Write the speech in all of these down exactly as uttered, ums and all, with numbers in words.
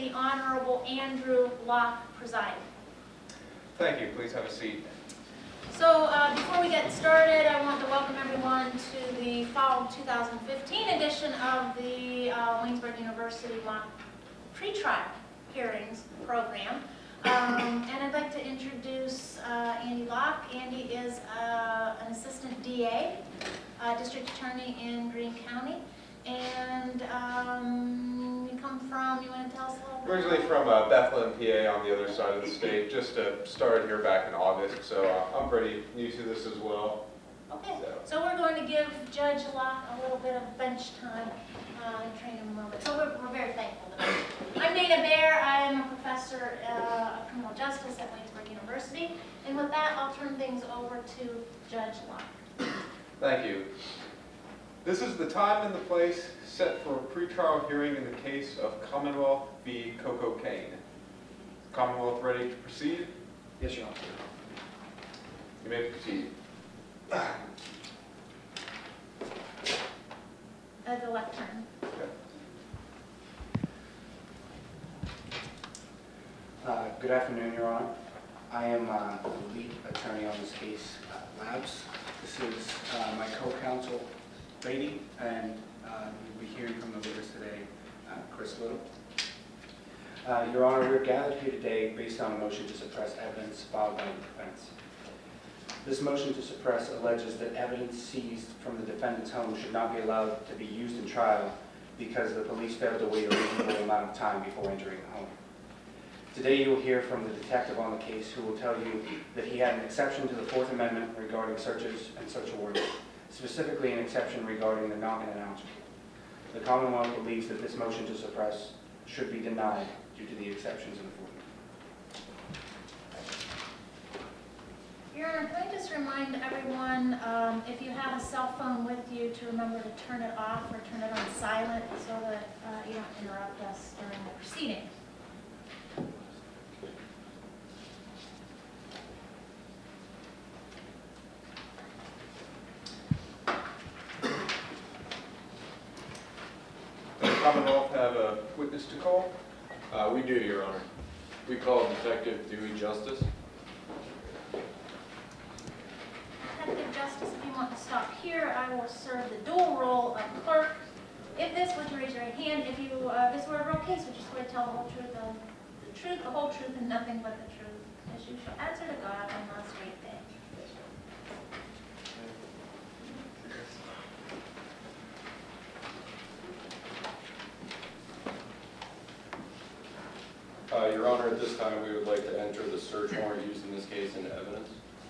the Honorable Andrew Locke preside. Thank you. Please have a seat. So uh, before we get started, I want to welcome everyone to the fall two thousand fifteen edition of the uh, Waynesburg University Mock Pretrial Hearings program. Um, and I'd like to introduce uh, Andy Locke. Andy is uh, an assistant D A, uh, district attorney in Greene County. And um, you come from, you want to tell us a little bit? Originally from uh, Bethlehem, P A, on the other side of the state. Just uh, started here back in August, so uh, I'm pretty new to this as well. Okay, so. so we're going to give Judge Locke a little bit of bench time uh, and train him a little bit. So we're, we're very thankful to him. I'm Dana Baer. I am a professor uh, of criminal justice at Waynesburg University. And with that, I'll turn things over to Judge Locke. Thank you. This is the time and the place set for a pretrial hearing in the case of Commonwealth v. Coco Kane. Commonwealth ready to proceed? Yes, Your Honor. You may proceed. Uh, the left turn. Okay. Uh, good afternoon, Your Honor. I am uh, the lead attorney on this case, uh, Labs. This is uh, my co-counsel, Brady, and uh, we'll be hearing from the witness today, uh, Chris Little. Uh, Your Honor, we're gathered here today based on a motion to suppress evidence filed by the defense. This motion to suppress alleges that evidence seized from the defendant's home should not be allowed to be used in trial because the police failed to wait a reasonable amount of time before entering the home. Today you will hear from the detective on the case who will tell you that he had an exception to the Fourth Amendment regarding searches and search warrants, specifically an exception regarding the knock and announce. The Commonwealth believes that this motion to suppress should be denied due to the exceptions in the Fourth Amendment. Your Honor, can I just remind everyone, um, if you have a cell phone with you, to remember to turn it off or turn it on silent so that uh, you don't interrupt us during the proceeding. Commonwealth have a witness to call? Uh, we do, Your Honor. We call Detective Dewey Justice. Detective Justice, if you want to stop here, I will serve the dual role of clerk. If this, would you raise your right hand? If you, uh, this were a real case, would you swear to tell the whole truth, the, the truth, the whole truth, and nothing but the truth, as you shall answer to God on last great day? Uh, Your Honor, at this time we would like to enter the search warrant used in this case into evidence.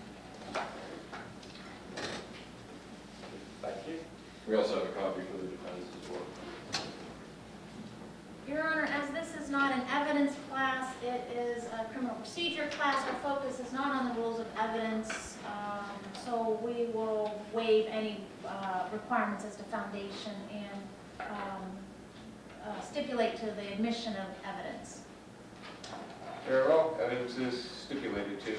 Thank you. We also have a copy for the defense as well. Your Honor, as this is not an evidence class, it is a criminal procedure class. Our focus is not on the rules of evidence, um, so we will waive any uh, requirements as to foundation and um, uh, stipulate to the admission of evidence. Very well. Evidence is stipulated to.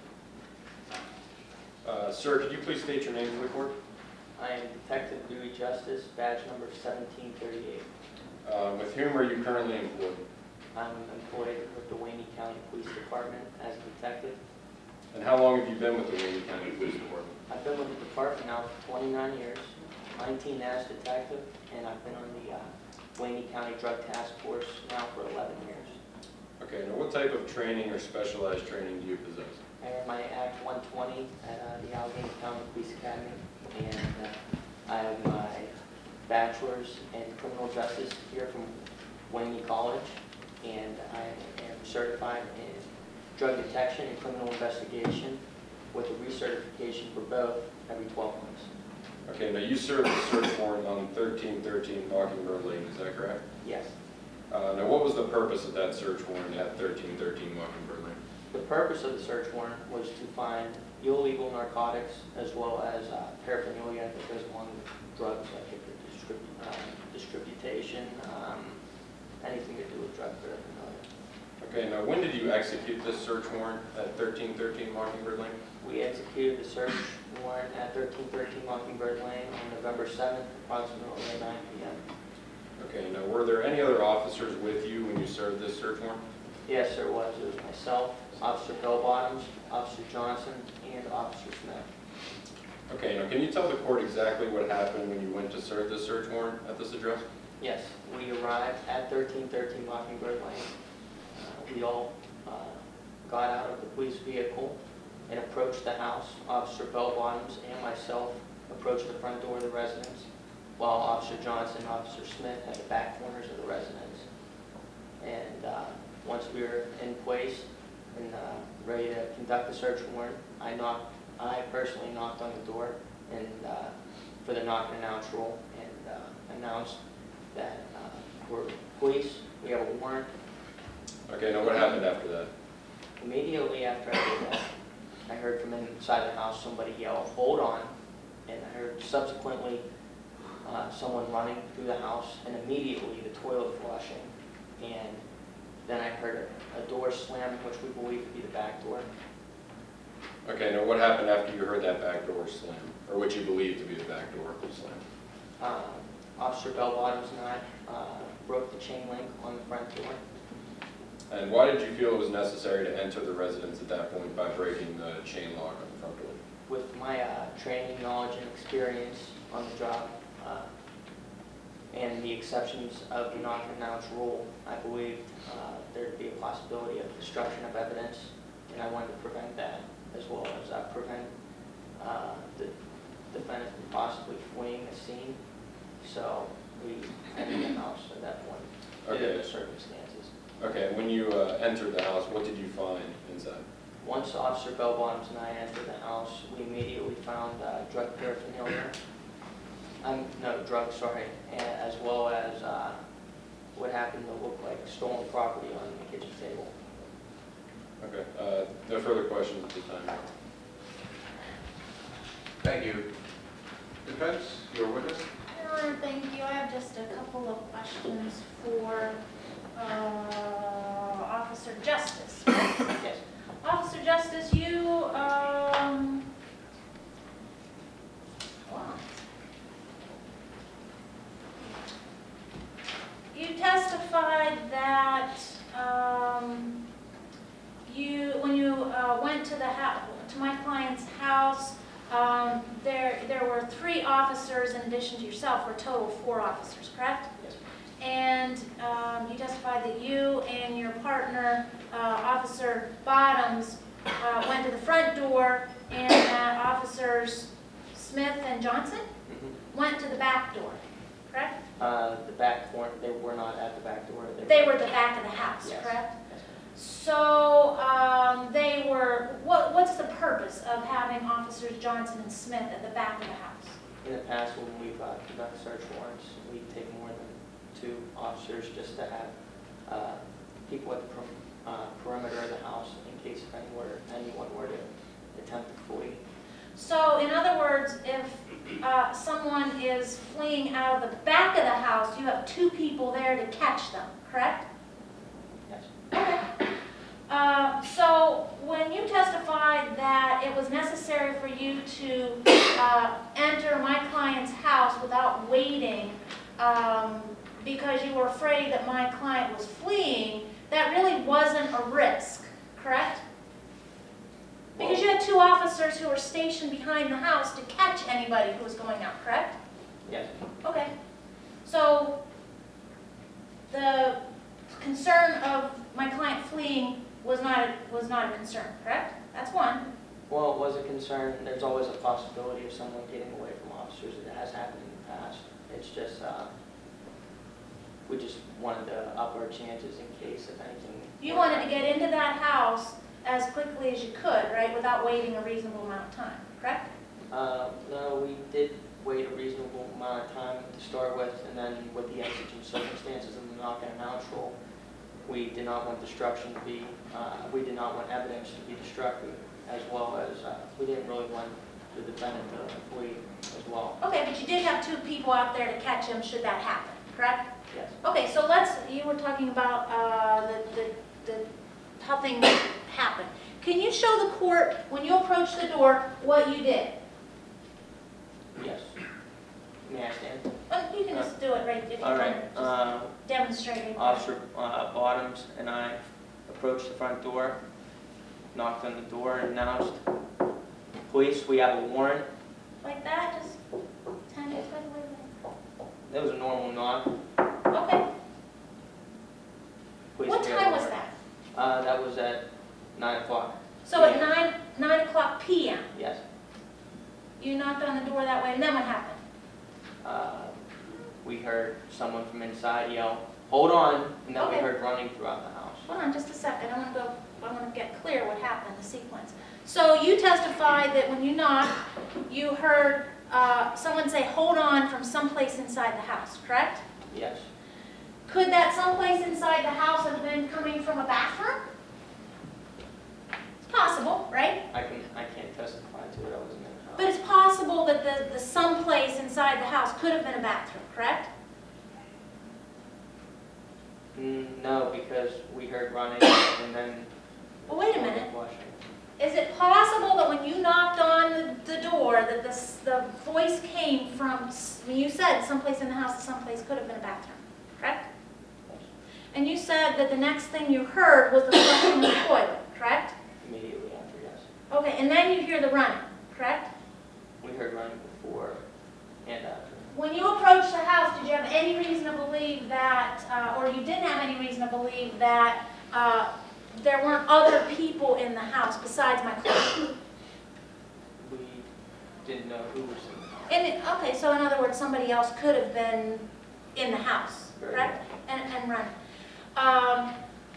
Uh, sir, could you please state your name for the court? I am Detective Dewey Justice, badge number seventeen thirty-eight. Uh, with whom are you currently employed? I'm employed with the Greene County Police Department as a detective. And how long have you been with the Greene County Police Department? I've been with the department now for twenty-nine years, nineteen as detective, and I've been on the uh, Greene County Drug Task Force now for eleven years. Okay, now what type of training or specialized training do you possess? I earned my Act one twenty at uh, the Allegheny County Police Academy, and uh, I have my bachelor's in criminal justice here from Wayne College, and I am certified in drug detection and criminal investigation with a recertification for both every twelve months. Okay, now you served a search warrant on thirteen thirteen Mockingbird Lane, is that correct? Yes. Uh, now what was the purpose of that search warrant at thirteen thirteen Mockingbird Lane? The purpose of the search warrant was to find illegal narcotics as well as uh, paraphernalia that goes along with drugs, like the distrib uh, distribution, um, anything to do with drug paraphernalia. Okay, now when did you execute this search warrant at thirteen thirteen Mockingbird Lane? We executed the search warrant at thirteen thirteen Mockingbird Lane on November seventh, approximately nine P M Okay, now were there any other officers with you when you served this search warrant? Yes, there was. It was myself, Officer Bellbottoms, Officer Johnson, and Officer Smith. Okay, now can you tell the court exactly what happened when you went to serve this search warrant at this address? Yes, we arrived at thirteen thirteen Mockingbird Lane. Uh, we all uh, got out of the police vehicle and approached the house. Officer Bellbottoms and myself approached the front door of the residence, while Officer Johnson and Officer Smith had the back corners of the residence. And uh, once we were in place and uh, ready to conduct the search warrant, I knocked. I personally knocked on the door and uh, for the knock and announce rule, and uh, announced that uh, we're police. We have a warrant. Okay, now what happened after that? Immediately after I did that, I heard from inside the house somebody yell, "Hold on!" And I heard subsequently uh, someone running through the house, and immediately the toilet flushing. And then I heard a, a door slam, which we believe to be the back door. Okay, now what happened after you heard that back door slam, or what you believe to be the back door slam? Uh, Officer Bellbottoms and I uh, broke the chain link on the front door. And why did you feel it was necessary to enter the residence at that point by breaking the chain lock on the front door? With my uh, training, knowledge, and experience on the job, uh, and the exceptions of the knock and announce rule, I believed uh, there'd be a possibility of destruction of evidence, and I wanted to prevent that, as well as uh, prevent uh, the defendant from possibly fleeing the scene. So we entered the house at that point, due to Okay. the circumstances. Okay, when you uh, entered the house, what did you find inside? Once Officer Bellbottoms and I entered the house, we immediately found uh, drug paraphernalia. Um, no, drugs, sorry, and, as well as uh, what happened to look like stolen property on the kitchen table. Okay, uh, no further questions at this time. Thank you. Defense, your witness? Your Honor, thank you. I have just a couple of questions for uh, Officer Justice. Yes. Officer Justice, you, um, wow. You testified that um, you, when you uh, went to the house, to my client's house, um, there there were three officers in addition to yourself, for a total of four officers, correct? Yes. And um, you testified that you and your partner, uh, Officer Bottoms, uh, went to the front door, and that Officers Smith and Johnson Mm-hmm. went to the back door, correct? Uh, the back door, they were not at the back door. They were at the back of the house, Yes. correct? Yes. So um, they were, what, what's the purpose of having Officers Johnson and Smith at the back of the house? In the past, when we've uh, conducted search warrants, we take more than two officers just to have uh, people at the per uh, perimeter of the house in case if anyone, anyone were to attempt to flee. So in other words, if uh, someone is fleeing out of the back of the house, you have two people there to catch them, correct? Yes. Okay. Uh, so when you testified that it was necessary for you to uh, enter my client's house without waiting um, because you were afraid that my client was fleeing, that really wasn't a risk, correct? Because you had two officers who were stationed behind the house to catch anybody who was going out, correct? Yes. Okay. So the concern of my client fleeing was not a, was not a concern, correct? That's one. Well, it was a concern. There's always a possibility of someone getting away from officers. It has happened in the past. It's just, uh, we just wanted to up our chances in case if anything. You wanted to get into that house as quickly as you could, right, without waiting a reasonable amount of time, correct? Uh, no, we did wait a reasonable amount of time to start with, and then with the exigent circumstances of the knock and announce rule, we did not want destruction to be, uh, we did not want evidence to be destructive, as well as uh, we didn't really want the defendant to flee as well. Okay, but you did have two people out there to catch him should that happen, correct? Yes. Okay, so let's, you were talking about uh, the, the, the, how things happen. Can you show the court, when you approached the door, what you did? Yes. May I stand? Uh, You can just do it right if you All want right. to Uh, demonstrate it. Officer uh, Bottoms and I approached the front door, knocked on the door, and announced, "Police, we have a warrant." Like that, just ten minutes by the way. That was a normal knock. Okay. Police, What we have a time was warrant. that? Uh, that was at nine o'clock. So at nine, nine o'clock P M, Yes. you knocked on the door that way, and then what happened? Uh, we heard someone from inside yell, "Hold on," and then Okay. we heard running throughout the house. Hold on just a second, I want to go, I want to get clear what happened, the sequence. So you testified that when you knocked, you heard uh, someone say, "Hold on," from someplace inside the house, correct? Yes. Could that someplace inside the house have been coming from a bathroom? It's possible, right? I can I can't testify to it. I wasn't in the house. But it's possible that the, the someplace inside the house could have been a bathroom, correct? Mm, no, because we heard running and then. Well, wait a minute. Flushing. Is it possible that when you knocked on the, the door, that the, the voice came from, when you said someplace in the house, someplace could have been a bathroom, correct? Yes. And you said that the next thing you heard was the flushing of the toilet, correct? Immediately after, yes. Okay, and then you hear the running, correct? We heard running before and after. When you approached the house, did you have any reason to believe that, uh, or you didn't have any reason to believe that uh, there weren't other people in the house besides my client? We didn't know who was in the house. And it, okay, so in other words, somebody else could have been in the house, Very correct? And, and running. Um,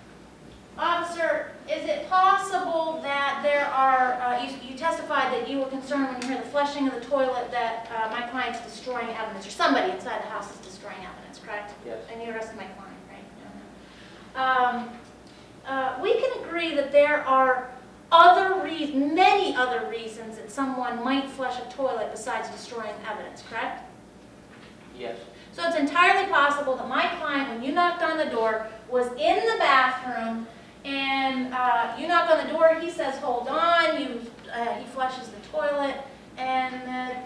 officer, is it possible that there are, uh, you, you testified that you were concerned when you heard the flushing of the toilet that uh, my client's destroying evidence, or somebody inside the house is destroying evidence, correct? Yes. And you arrested my client, right? Um, uh, we can agree that there are other reasons, many other reasons that someone might flush a toilet besides destroying evidence, correct? Yes. So it's entirely possible that my client, when you knocked on the door, was in the bathroom, and uh, you knock on the door, he says, "Hold on," you, uh, he flushes the toilet, and uh,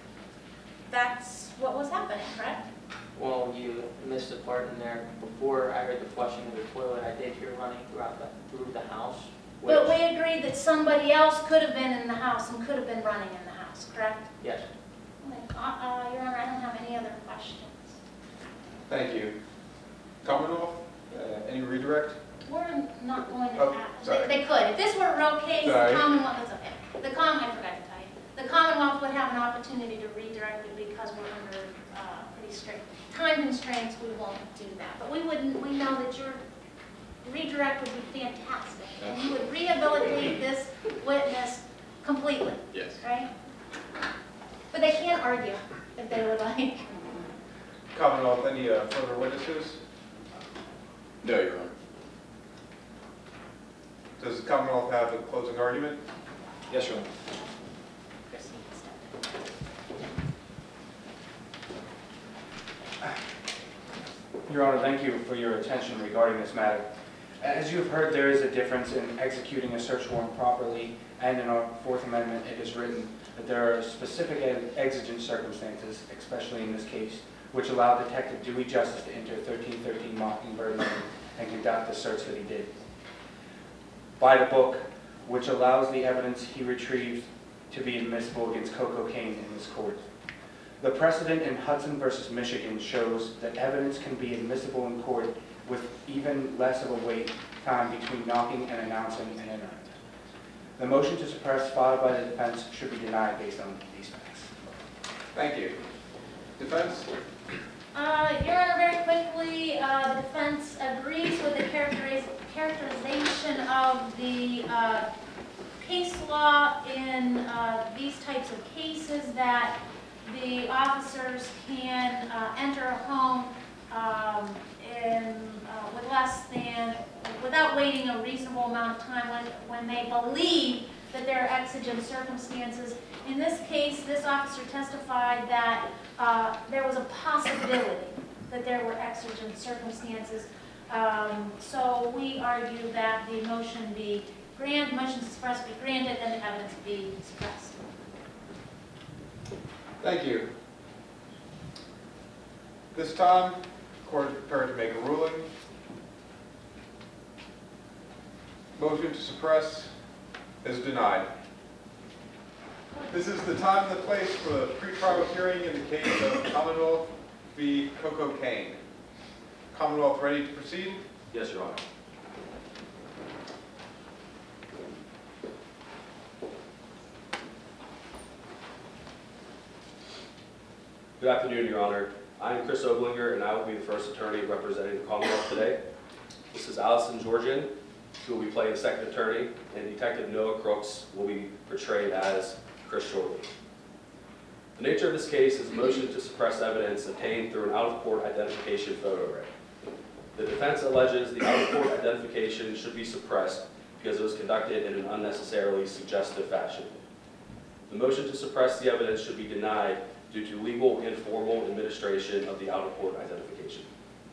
that's what was happening, correct? Well, you missed a part in there. Before I heard the flushing of the toilet, I did hear running throughout the, through the house. Which, But we agreed that somebody else could have been in the house and could have been running in the house, correct? yes. Uh, uh, Your Honor, I don't have any other questions. Thank you. Commonwealth, uh, any redirect? We're not going to Oh, ask. sorry. They, they could. If this were a real case, Sorry. the Commonwealth, it's okay. The Com, I forgot to tell you. The Commonwealth would have an opportunity to redirect it because we're under uh, pretty strict time constraints. We won't do that. But we wouldn't, we know that your redirect would be fantastic. And you would rehabilitate this witness completely, Yes. right? But they can't argue if they would like. Commonwealth, any uh, further witnesses? No, Your Honor. Does the Commonwealth have a closing argument? Yes, Your Honor. Your Honor, thank you for your attention regarding this matter. As you have heard, there is a difference in executing a search warrant properly, and in our Fourth Amendment it is written that there are specific and exigent circumstances, especially in this case, which allow Detective Dewey Justice to enter thirteen thirteen Mockingbird Lane and conduct the search that he did. By the book, which allows the evidence he retrieved to be admissible against cocaine in this court. The precedent in Hudson versus Michigan shows that evidence can be admissible in court with even less of a wait time between knocking and announcing an entering. The motion to suppress filed by the defense should be denied based on these facts. Thank you. Defense? Uh, Your Honor, very quickly, uh, the defense agrees with the characteriz characterization of the uh, case law in uh, these types of cases, that the officers can uh, enter a home um, in, uh, with less than, without waiting a reasonable amount of time when, when they believe that there are exigent circumstances. In this case, this officer testified that uh, there was a possibility that there were exigent circumstances. Um, so we argue that the motion be granted, motion to suppress be granted, and the evidence be suppressed. Thank you. This time, the court is prepared to make a ruling. Motion to suppress is denied. This is the time and the place for the pretrial hearing in the case of Commonwealth v. Coco Kane. Commonwealth ready to proceed? Yes, Your Honor. Good afternoon, Your Honor. I am Chris Oblinger, and I will be the first attorney representing the Commonwealth today. This is Allison Georgian, who will be playing the second attorney, and Detective Noah Crooks will be portrayed as Chris Shorley. The nature of this case is a motion to suppress evidence obtained through an out-of-court identification photo array. The defense alleges the out-of-court identification should be suppressed because it was conducted in an unnecessarily suggestive fashion. The motion to suppress the evidence should be denied due to legal and formal administration of the out-of-court identification.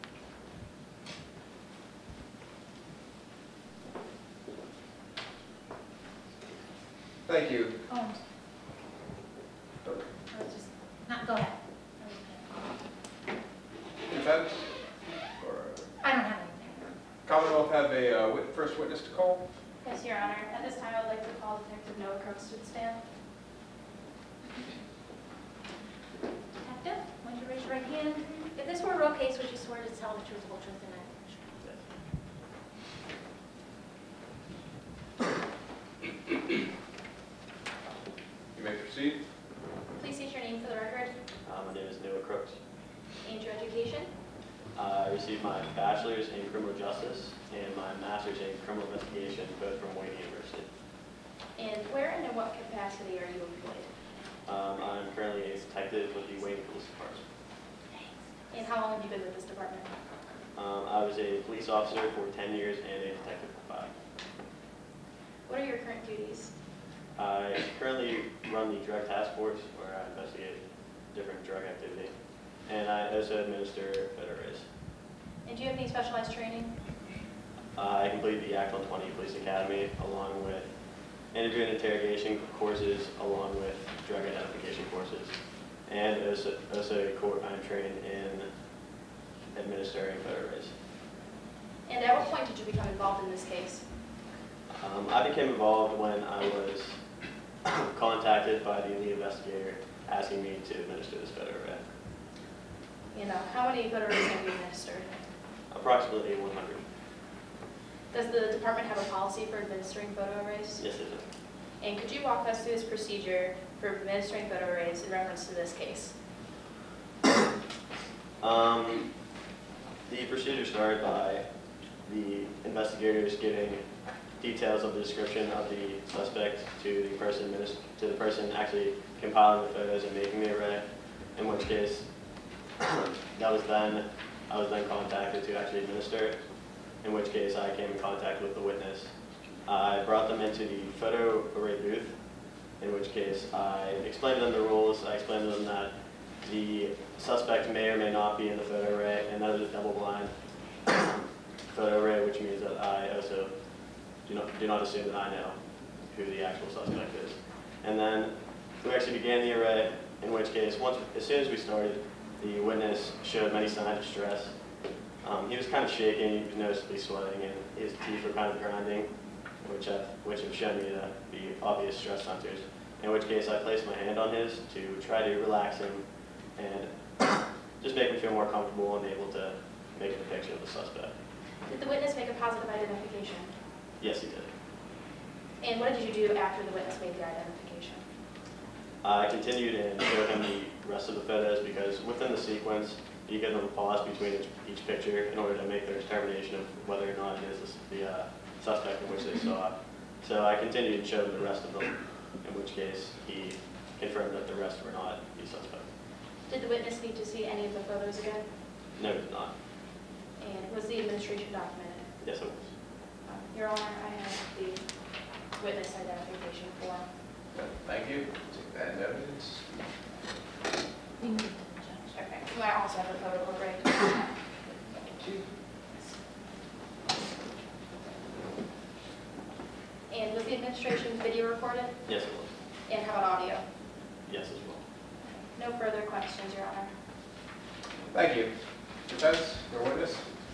Thank you. Oh, or just, not, go ahead. Defense? Or I don't have anything. Commonwealth have a uh, wit first witness to call? Yes, Your Honor. At this time, I would like to call Detective Noah Crooks to the stand. Detective, why don't you raise your right hand? If this were a real case, would you swear to tell the truth, the whole truth, and nothing but the truth? You may proceed. Please state your name for the record Uh, my name is Noah Crooks. and your education. Uh, I received my bachelor's in criminal justice and my master's in criminal investigation, both from Wayne University. And where and in what capacity are you employed? Um, I'm currently a detective with the Wayne Police Department. And how long have you been with this department? Um, I was a police officer for ten years and a detective for five. What are your current duties? I currently run the drug task force, where I investigate different drug activity, and I also administer federal arrays. And do you have any specialized training? Uh, I completed the Act one twenty Police Academy, along with interview and interrogation courses, along with drug identification courses, and also, also court, I'm trained in administering federal arrays. And at what point did you become involved in this case? Um, I became involved when I was contacted by the lead investigator asking me to administer this federal array. And uh, how many photo arrays have you administered? Approximately one hundred. Does the department have a policy for administering photo arrays? Yes, it is. And could you walk us through this procedure for administering photo arrays in reference to this case? Um, the procedure started by the investigators giving details of the description of the suspect to the person to the person actually compiling the photos and making the array. In which case, that was then I was then contacted to actually administer. In which case, I came in contact with the witness. I brought them into the photo array booth. In which case, I explained to them the rules. I explained to them that the suspect may or may not be in the photo array, and that is a double-blind photo array, which means that I also do not do not assume that I know who the actual suspect is. And then we actually began the array. In which case, once as soon as we started, the witness showed many signs of stress. Um, he was kind of shaking, he was noticeably sweating, and his teeth were kind of grinding, which have, which have shown me to be obvious stress centers. In which case, I placed my hand on his to try to relax him and just make him feel more comfortable and able to make a depiction of the suspect. Did the witness make a positive identification? Yes, he did. And what did you do after the witness made the identification? I continued and showed him the rest of the photos because within the sequence, you give them a pause between each, each picture in order to make their determination of whether or not it is the, the uh, suspect in which they saw. So I continued to show him the rest of them, in which case he confirmed that the rest were not the suspect. Did the witness need to see any of the photos again? No, he did not. And was the administration documented? Yes, it was. Your Honor, I have the witness identification form. Thank you. Take that in evidence. Okay. Do I also have a photo array? Thank you. And was the administration video recorded? Yes, it was. And how about audio? Yes, as well. No further questions, Your Honor. Thank you. Defense, your witness.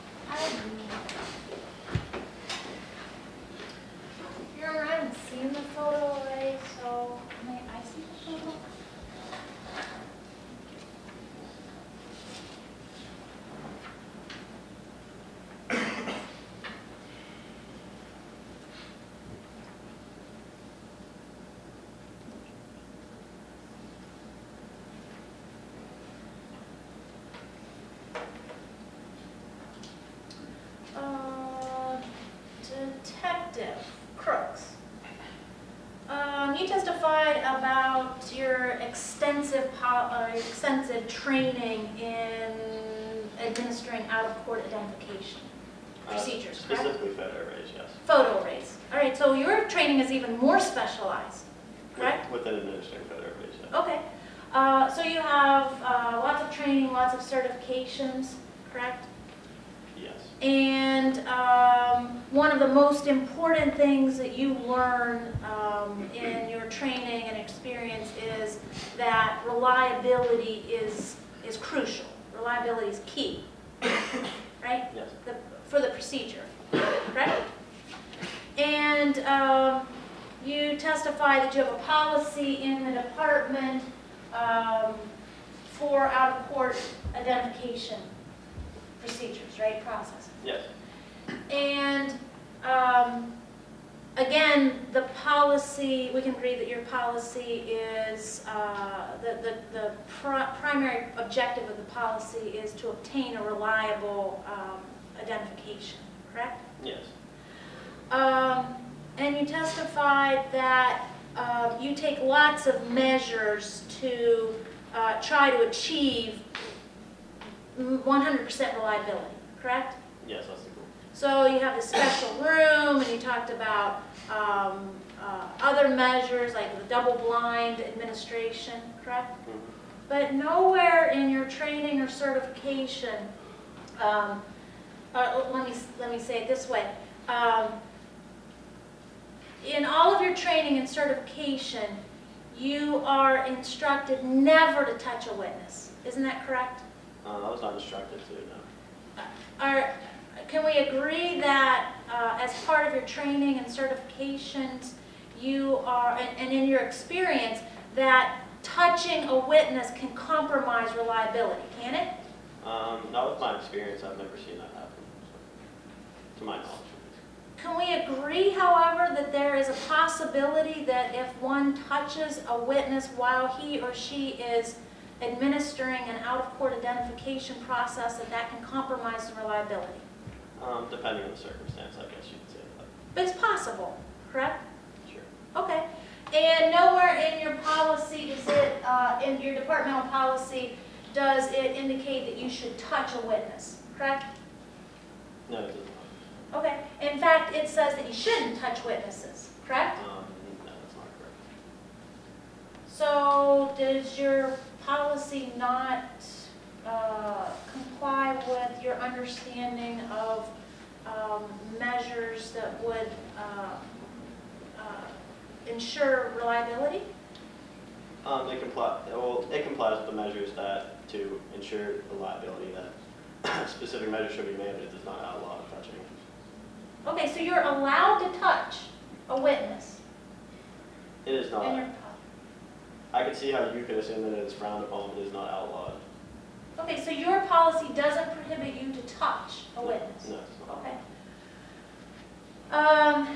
Your Honor, I haven't seen the photo array, so may I see the photo? Uh, Detective Crooks. Um, you testified about your extensive, po- uh, extensive training in administering out-of-court identification procedures, Uh, correct? Specifically photo arrays, yes. Photo arrays. All right, so your training is even more specialized, correct? With- Within administering photo arrays, yes. Okay. Uh, so you have uh, lots of training, lots of certifications, correct? Yes. And um, one of the most important things that you learn um, in your training and experience is that reliability is, is crucial. Reliability is key, right? Yes. The, for the procedure, correct? And um, you testify that you have a policy in the department um, for out-of-court identification procedures, right, processes. Yes. And um, again, the policy, we can agree that your policy is, uh, the, the, the pri primary objective of the policy is to obtain a reliable um, identification, correct? Yes. Um, and you testified that uh, you take lots of measures to uh, try to achieve one hundred percent reliability, correct? Yes, that's the goal. So you have the special room, and you talked about um, uh, other measures like the double-blind administration, correct? Mhm. But nowhere in your training or certification, um, uh, let me let me say it this way. Um, in all of your training and certification, you are instructed never to touch a witness. Isn't that correct? Uh, I was not instructed to, no. Are, can we agree that uh, as part of your training and certifications, you are, and, and in your experience, that touching a witness can compromise reliability, can it? Um, not with my experience, I've never seen that happen, so, to my knowledge. Can we agree, however, that there is a possibility that if one touches a witness while he or she is administering an out-of-court identification process, that that can compromise the reliability? Um, depending on the circumstance, I guess you could say that. But it's possible, correct? Sure. Okay. And nowhere in your policy does it, uh, in your departmental policy, does it indicate that you should touch a witness, correct? No, it does Okay. In fact, it says that you shouldn't touch witnesses, correct? not. Um, no, that's not correct. So does your policy not uh, comply with your understanding of um, measures that would uh, uh, ensure reliability? Um, it comply, well, it complies with the measures that, to ensure reliability, that specific measures should be made, but it does not outlaw touching. Okay, so you're allowed to touch a witness It is in not. your policy. I can see how you could assume that it is frowned upon, but it is not outlawed. Okay, so your policy doesn't prohibit you to touch a witness? No, it's not. Okay. Um,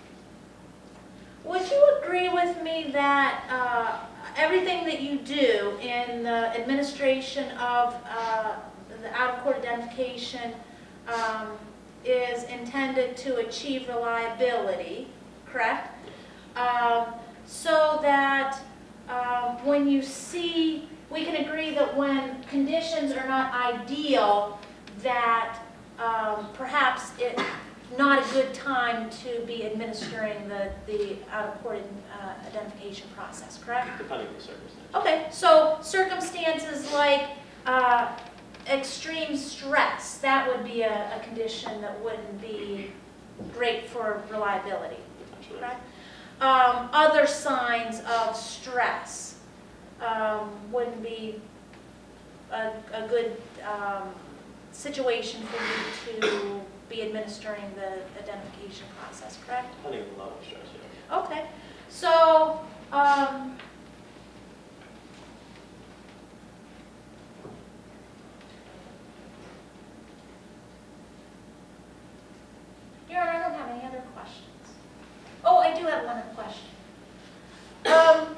would you agree with me that uh, everything that you do in the administration of uh, the out-of-court identification um, is intended to achieve reliability, correct? Um, so that um, when you see, we can agree that when conditions are not ideal, that um, perhaps it's not a good time to be administering the, the out-of-court uh, identification process, correct? Depending on the circumstance. Okay, so circumstances like uh, extreme stress, that would be a, a condition that wouldn't be great for reliability, Potentially. correct? Um, other signs of stress um, wouldn't be a, a good um, situation for you to be administering the identification process, correct? I think a lot of stress, yeah. Okay, so, um, Your Honor, I don't have any other questions. Oh, I do have one other question. Um,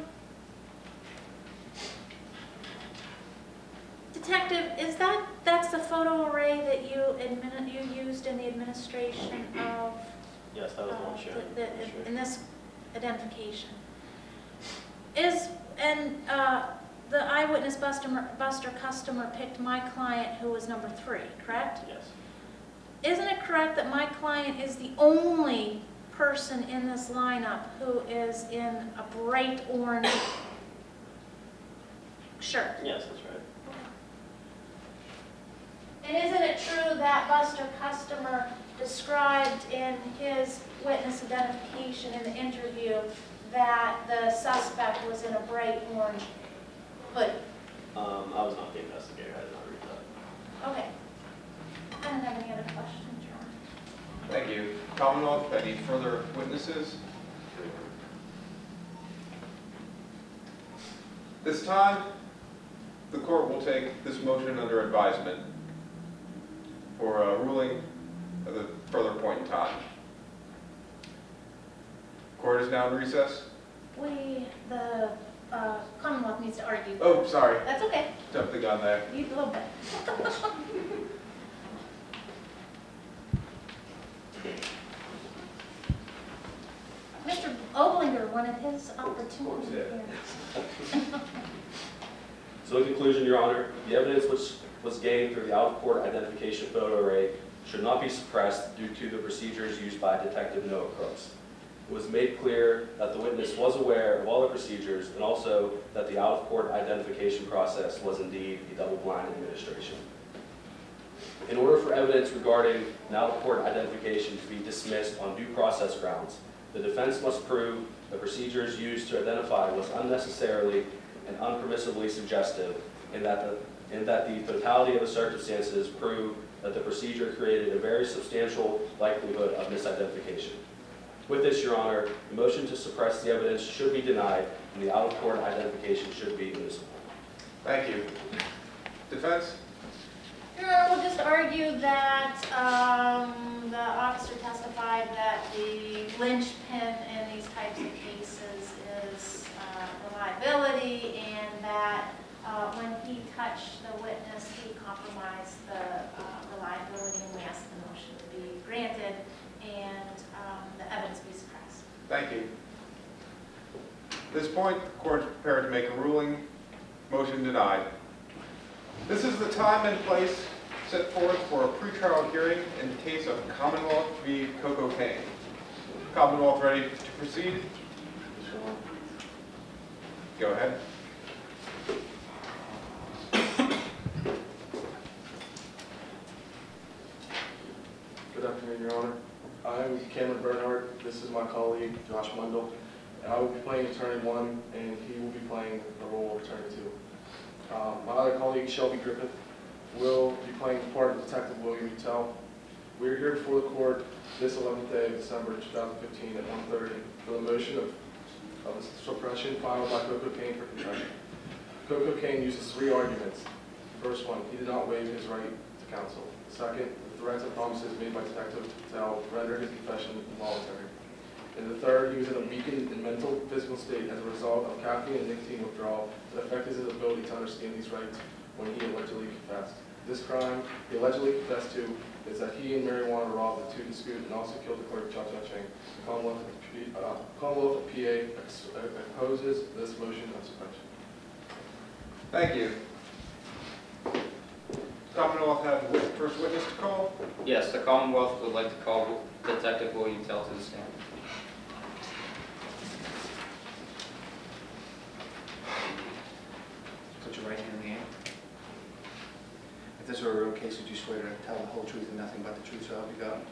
Detective, is that, that's the photo array that you admin, you used in the administration of Yes, that was the one uh, shown. the- the- Sure. in this identification? Is, and uh, the eyewitness buster, buster customer picked my client who was number three, correct? Yes. Isn't it correct that my client is the only person in this lineup who is in a bright orange shirt? Yes, that's right. And isn't it true that Buster Customer described in his witness identification in the interview that the suspect was in a bright orange hoodie? Um, I was not the investigator, I did not read that. Okay. I don't have any other questions, Your Honor. Thank you. Commonwealth, any further witnesses? This time, the court will take this motion under advisement for a ruling at a further point in time. Court is now in recess. We, the uh, Commonwealth needs to argue. Oh, sorry, That's okay. jumped the gun there. You, a little bit. Mister Oblinger wanted his opportunity here. So in conclusion, Your Honor, the evidence which was gained through the out-of-court identification photo array should not be suppressed due to the procedures used by Detective Noah Crooks. It was made clear that the witness was aware of all the procedures and also that the out-of-court identification process was indeed a double-blind administration. In order for evidence regarding an out-of-court identification to be dismissed on due process grounds, the defense must prove the procedures used to identify was unnecessarily and unpermissibly suggestive, and that the, and that the totality of the circumstances prove that the procedure created a very substantial likelihood of misidentification. With this, Your Honor, the motion to suppress the evidence should be denied, and the out-of-court identification should be admissible. Thank you. Defense? Your Honor, we'll just argue that um, the officer testified that the linchpin in these types of cases is uh, reliability, and that uh, when he touched the witness, he compromised the uh, reliability, and we ask the motion to be granted and um, the evidence be suppressed. Thank you. At this point, the court is prepared to make a ruling. Motion denied. This is the time and place set forth for a pretrial hearing in the case of Commonwealth v. Coco Kane. Commonwealth ready to proceed? Go ahead. Good afternoon, Your Honor. I'm Cameron Bernhardt. This is my colleague, Josh Mundell. And I will be playing attorney one, and he will be playing the role of attorney two. Uh, my other colleague, Shelby Griffith, will be playing the part of Detective William Utel. We are here before the court this eleventh day of December two thousand fifteen at one thirty for the motion of, of the suppression filed by Coco Kane for contempt. Coco Kane uses three arguments. The first one, he did not waive his right to counsel. The second, the threats and promises made by Detective Utel rendered his confession involuntary. And the third, he was in a weakened and mental physical state as a result of caffeine and nicotine withdrawal that affected his ability to understand these rights when he allegedly confessed. This crime he allegedly confessed to is that he and marijuana robbed the Tootin Scoot and also killed the clerk, Cha Cha Ching. The Commonwealth of, P, uh, Commonwealth of P A ex, uh, opposes this motion of suppression. Thank you. Commonwealth have the first witness to call. Yes, the Commonwealth would like to call Detective William Utel to the stand. Put your right hand in the air. If this were a real case, would you swear to tell the whole truth and nothing but the truth, so help you God?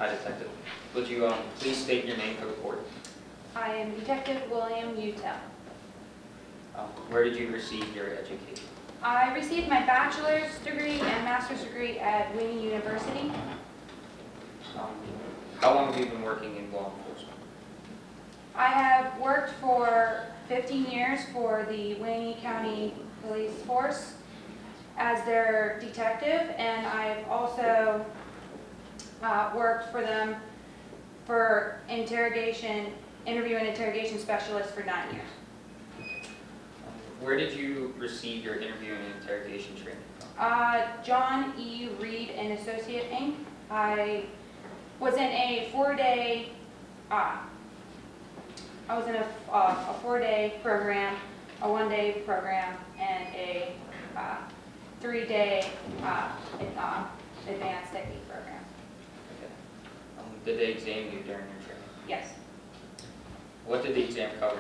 Hi, Detective. Would you um, please state your name for the court? I am Detective William Utel. Um, where did you receive your education? I received my bachelor's degree and master's degree at Greene University. Um, how long have you been working in law enforcement? I have worked for fifteen years for the Greene County Police Force as their detective, and I've also uh, worked for them for interrogation, interview and interrogation specialist for nine years. Where did you receive your interview and interrogation training from? Uh, John E. Reed and Associate Incorporated. I was in a four-day, uh, I was in a, uh, a four-day program, a one-day program, and a uh, three-day uh, ad- uh, advanced technique program. Okay. Um, did they examine you during your training? Yes. What did the exam cover?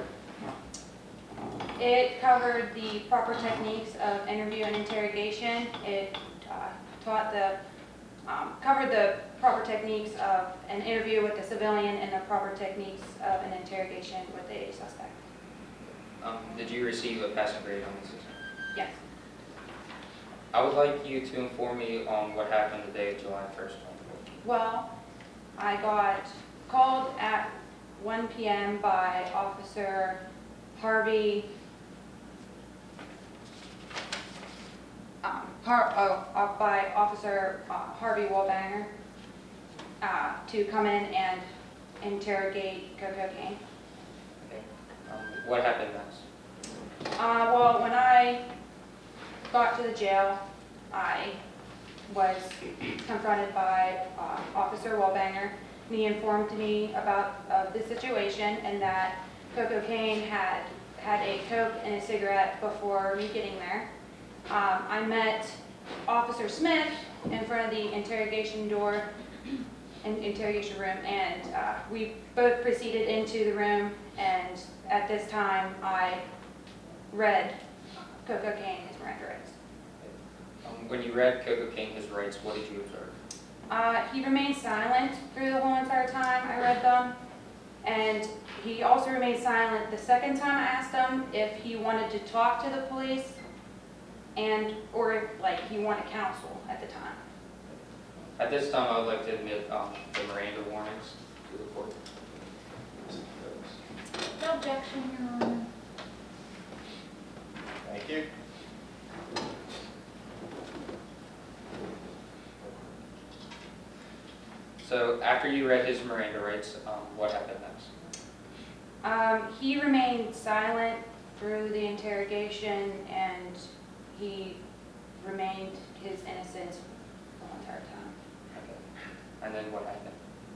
It covered the proper techniques of interview and interrogation. It uh, taught the, um, covered the proper techniques of an interview with a civilian and the proper techniques of an interrogation with a suspect. Um, did you receive a passing grade on this exam? Yes. I would like you to inform me on what happened the day of July first, twenty fourteen. Well, I got called at one P M by Officer Harvey, um, Har oh, uh, by Officer uh, Harvey Wallbanger uh, to come in and interrogate cocaine. Okay. Um, what happened next? Uh, well, when I got to the jail, I was confronted by uh, Officer Wallbanger. He informed me about uh, the situation and that cocaine had had a Coke and a cigarette before me getting there. Um, I met Officer Smith in front of the interrogation door, in interrogation room, and uh, we both proceeded into the room, and at this time I read cocaine, his Miranda rights. Um, when you read Cocaine, His Rights, what did you observe? Uh, he remained silent through the whole entire time I read them, and he also remained silent the second time I asked him if he wanted to talk to the police and or if, like, he wanted counsel at the time. At this time, I would like to admit um, the Miranda warnings to the court. No objection, Your Honor. Thank you. So after you read his Miranda rights, um, what happened next? Um, he remained silent through the interrogation, and he remained his innocence the whole entire time. Okay. And then what happened?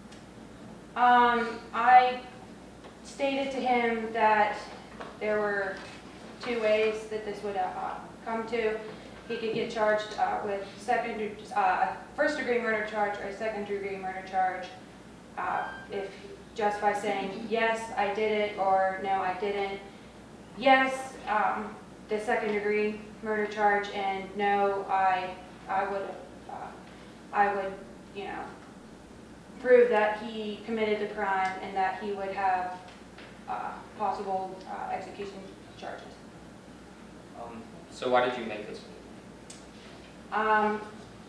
Um, I stated to him that there were two ways that this would uh, come to. He could get charged uh, with second, uh, first degree murder charge or a second degree murder charge uh, if just by saying, yes, I did it, or no, I didn't. Yes, um, the second degree murder charge, and no, I, I would, uh, I would, you know, prove that he committed the crime and that he would have uh, possible uh, execution charges. Um, so why did you make this? Um,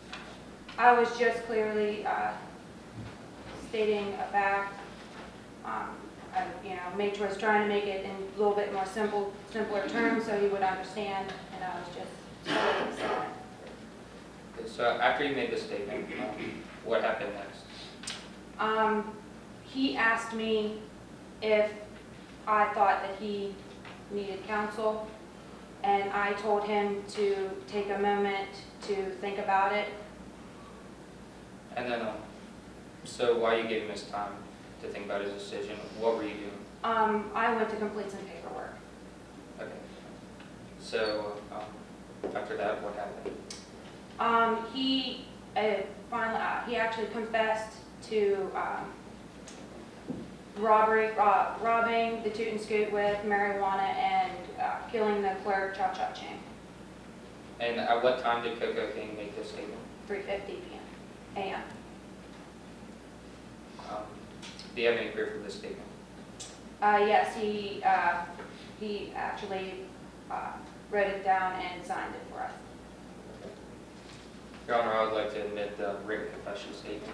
I was just clearly uh, stating a fact. Um, I, you know, made, was trying to make it in a little bit more simple, simpler terms so he would understand, and I was just stating that. Okay, so after you made this statement, um, what happened next? Um, he asked me if I thought that he needed counsel, and I told him to take a moment to think about it. And then, um, so while you gave him his time to think about his decision, what were you doing? Um, I went to complete some paperwork. Okay. So um, after that, what happened? Um, he uh, finally, uh, he actually confessed to um, robbery, uh, robbing the Toot and Scoot with marijuana and uh, killing the clerk, Cha Cha Ching. And at what time did Coco King make this statement? three fifty p m a m Do you have any proof of this statement? Uh, yes, he, uh, he actually, uh, wrote it down and signed it for us. Your Honor, I would like to admit the written confession statement.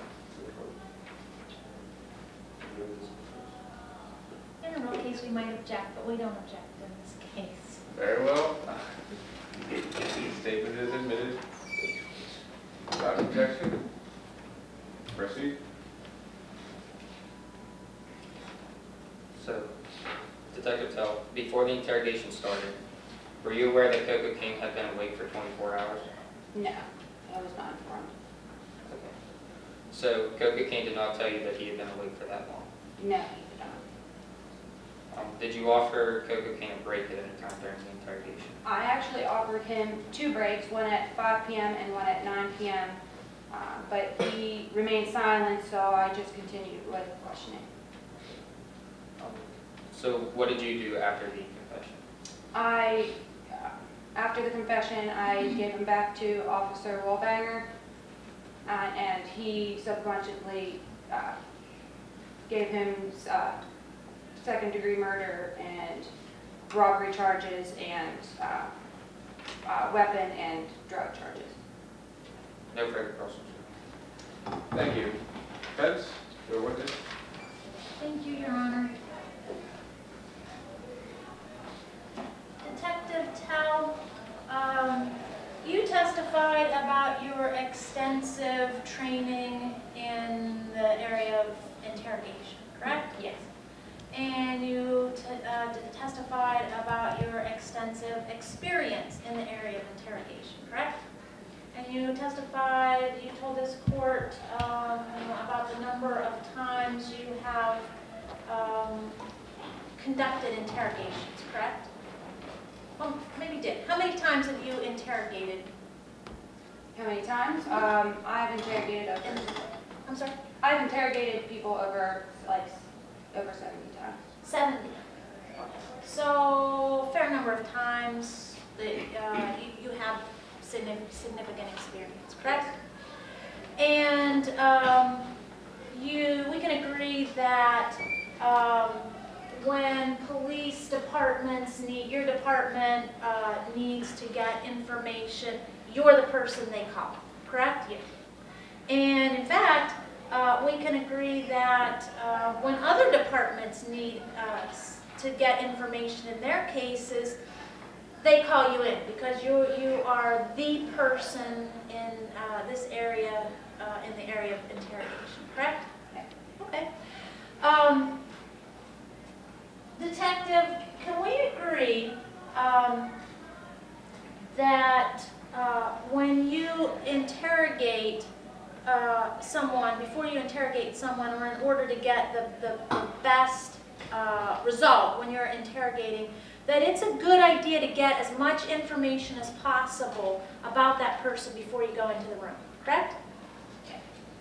In a real case, we might object, but we don't object in this case. Very well. Statement is admitted. Without objection. Proceed. So, Detective Tell, before the interrogation started, were you aware that Coco King had been awake for twenty-four hours? No, I was not informed. Okay. So, Coco King did not tell you that he had been awake for that long? No, he did not. Um, did you offer Coco King a break at any time during the interrogation? I actually offered him two breaks, one at five p m and one at nine p m, uh, but he remained silent, so I just continued with questioning. Um, so, what did you do after the confession? I, uh, after the confession, I gave him back to Officer Wallbanger, uh, and he subsequently uh, gave him uh, second-degree murder and robbery charges and uh, uh, weapon and drug charges. No further questions. Thank you. Defense, your witness. Thank you, Your Honor. Detective Tell, um, you testified about your extensive training in the area of interrogation, correct? Yes. And you t uh, testified about your extensive experience in the area of interrogation, correct? And you testified, you told this court um, about the number of times you have um, conducted interrogations, correct? Well, maybe you did. How many times have you interrogated? How many times? Um, I've interrogated over, In, I'm sorry? I've interrogated people over like over seventy times. seventy. So, fair number of times that uh, you, you have significant experience, correct? And um, you, we can agree that um, when police departments need, your department uh, needs to get information, you're the person they call, correct? Yeah. And in fact, uh, we can agree that uh, when other departments need uh, to get information in their cases, they call you in because you you are the person in uh, this area, uh, in the area of interrogation, correct? Okay. Um, Detective, can we agree um, that uh, when you interrogate uh, someone, before you interrogate someone, or in order to get the, the, the best uh, result when you're interrogating, that it's a good idea to get as much information as possible about that person before you go into the room, correct? Okay.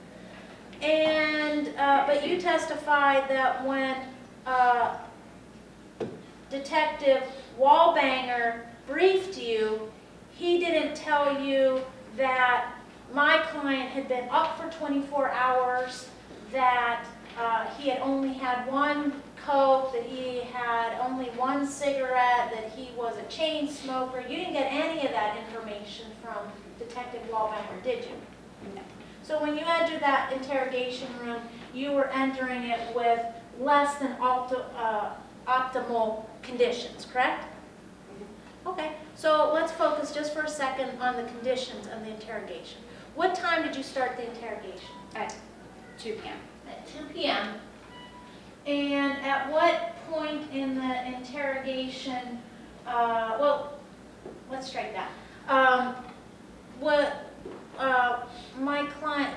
And, uh, but you testified that when uh, Detective Wallbanger briefed you, he didn't tell you that my client had been up for twenty-four hours, that uh, he had only had one Coke, that he had only one cigarette, that he was a chain smoker. You didn't get any of that information from Detective Wallbanger, did you? No. So when you entered that interrogation room, you were entering it with less than opti uh, optimal conditions, correct? Mm-hmm. Okay, so let's focus just for a second on the conditions of the interrogation. What time did you start the interrogation? At two p m At two p m And at what point in the interrogation, uh, well, let's strike that. Um, what uh, my client,